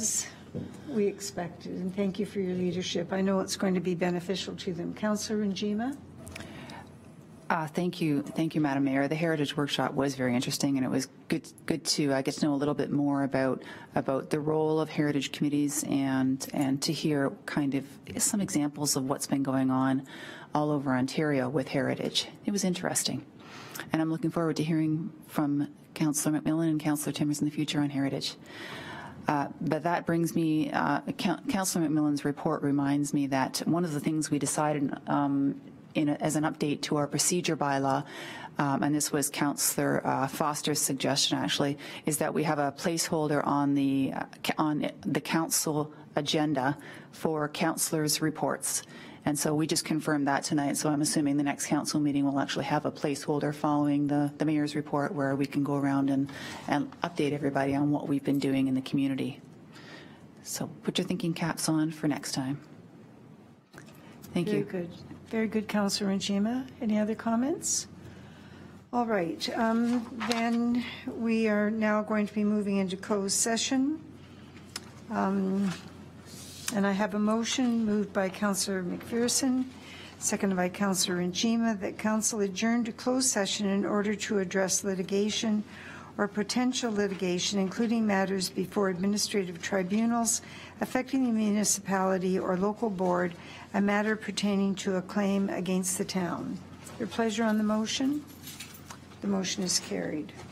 we expected, and thank you for your leadership. I know it's going to be beneficial to them. Councillor Njima? Thank you, Madam Mayor. The Heritage Workshop was very interesting, and it was good to get to know a little bit more about the role of heritage committees and to hear kind of some examples of what's been going on all over Ontario with heritage. It was interesting, and I'm looking forward to hearing from Councillor McMillan and Councillor Timmers in the future on heritage. But that brings me, Councillor McMillan's report reminds me that one of the things we decided as an update to our procedure bylaw, and this was Councillor Foster's suggestion actually, is that we have a placeholder on the council agenda for councillors' reports. And so we just confirmed that tonight, so I'm assuming the next council meeting will actually have a placeholder following the mayor's report where we can go around and update everybody on what we've been doing in the community. So put your thinking caps on for next time. Thank you. Very good. Very good, Councillor Njima. Any other comments? All right. Then we are now going to be moving into closed session. And I have a motion moved by Councillor McPherson, seconded by Councillor Njima, that council adjourn to closed session in order to address litigation or potential litigation, including matters before administrative tribunals affecting the municipality or local board, a matter pertaining to a claim against the town. Your pleasure on the motion? The motion is carried.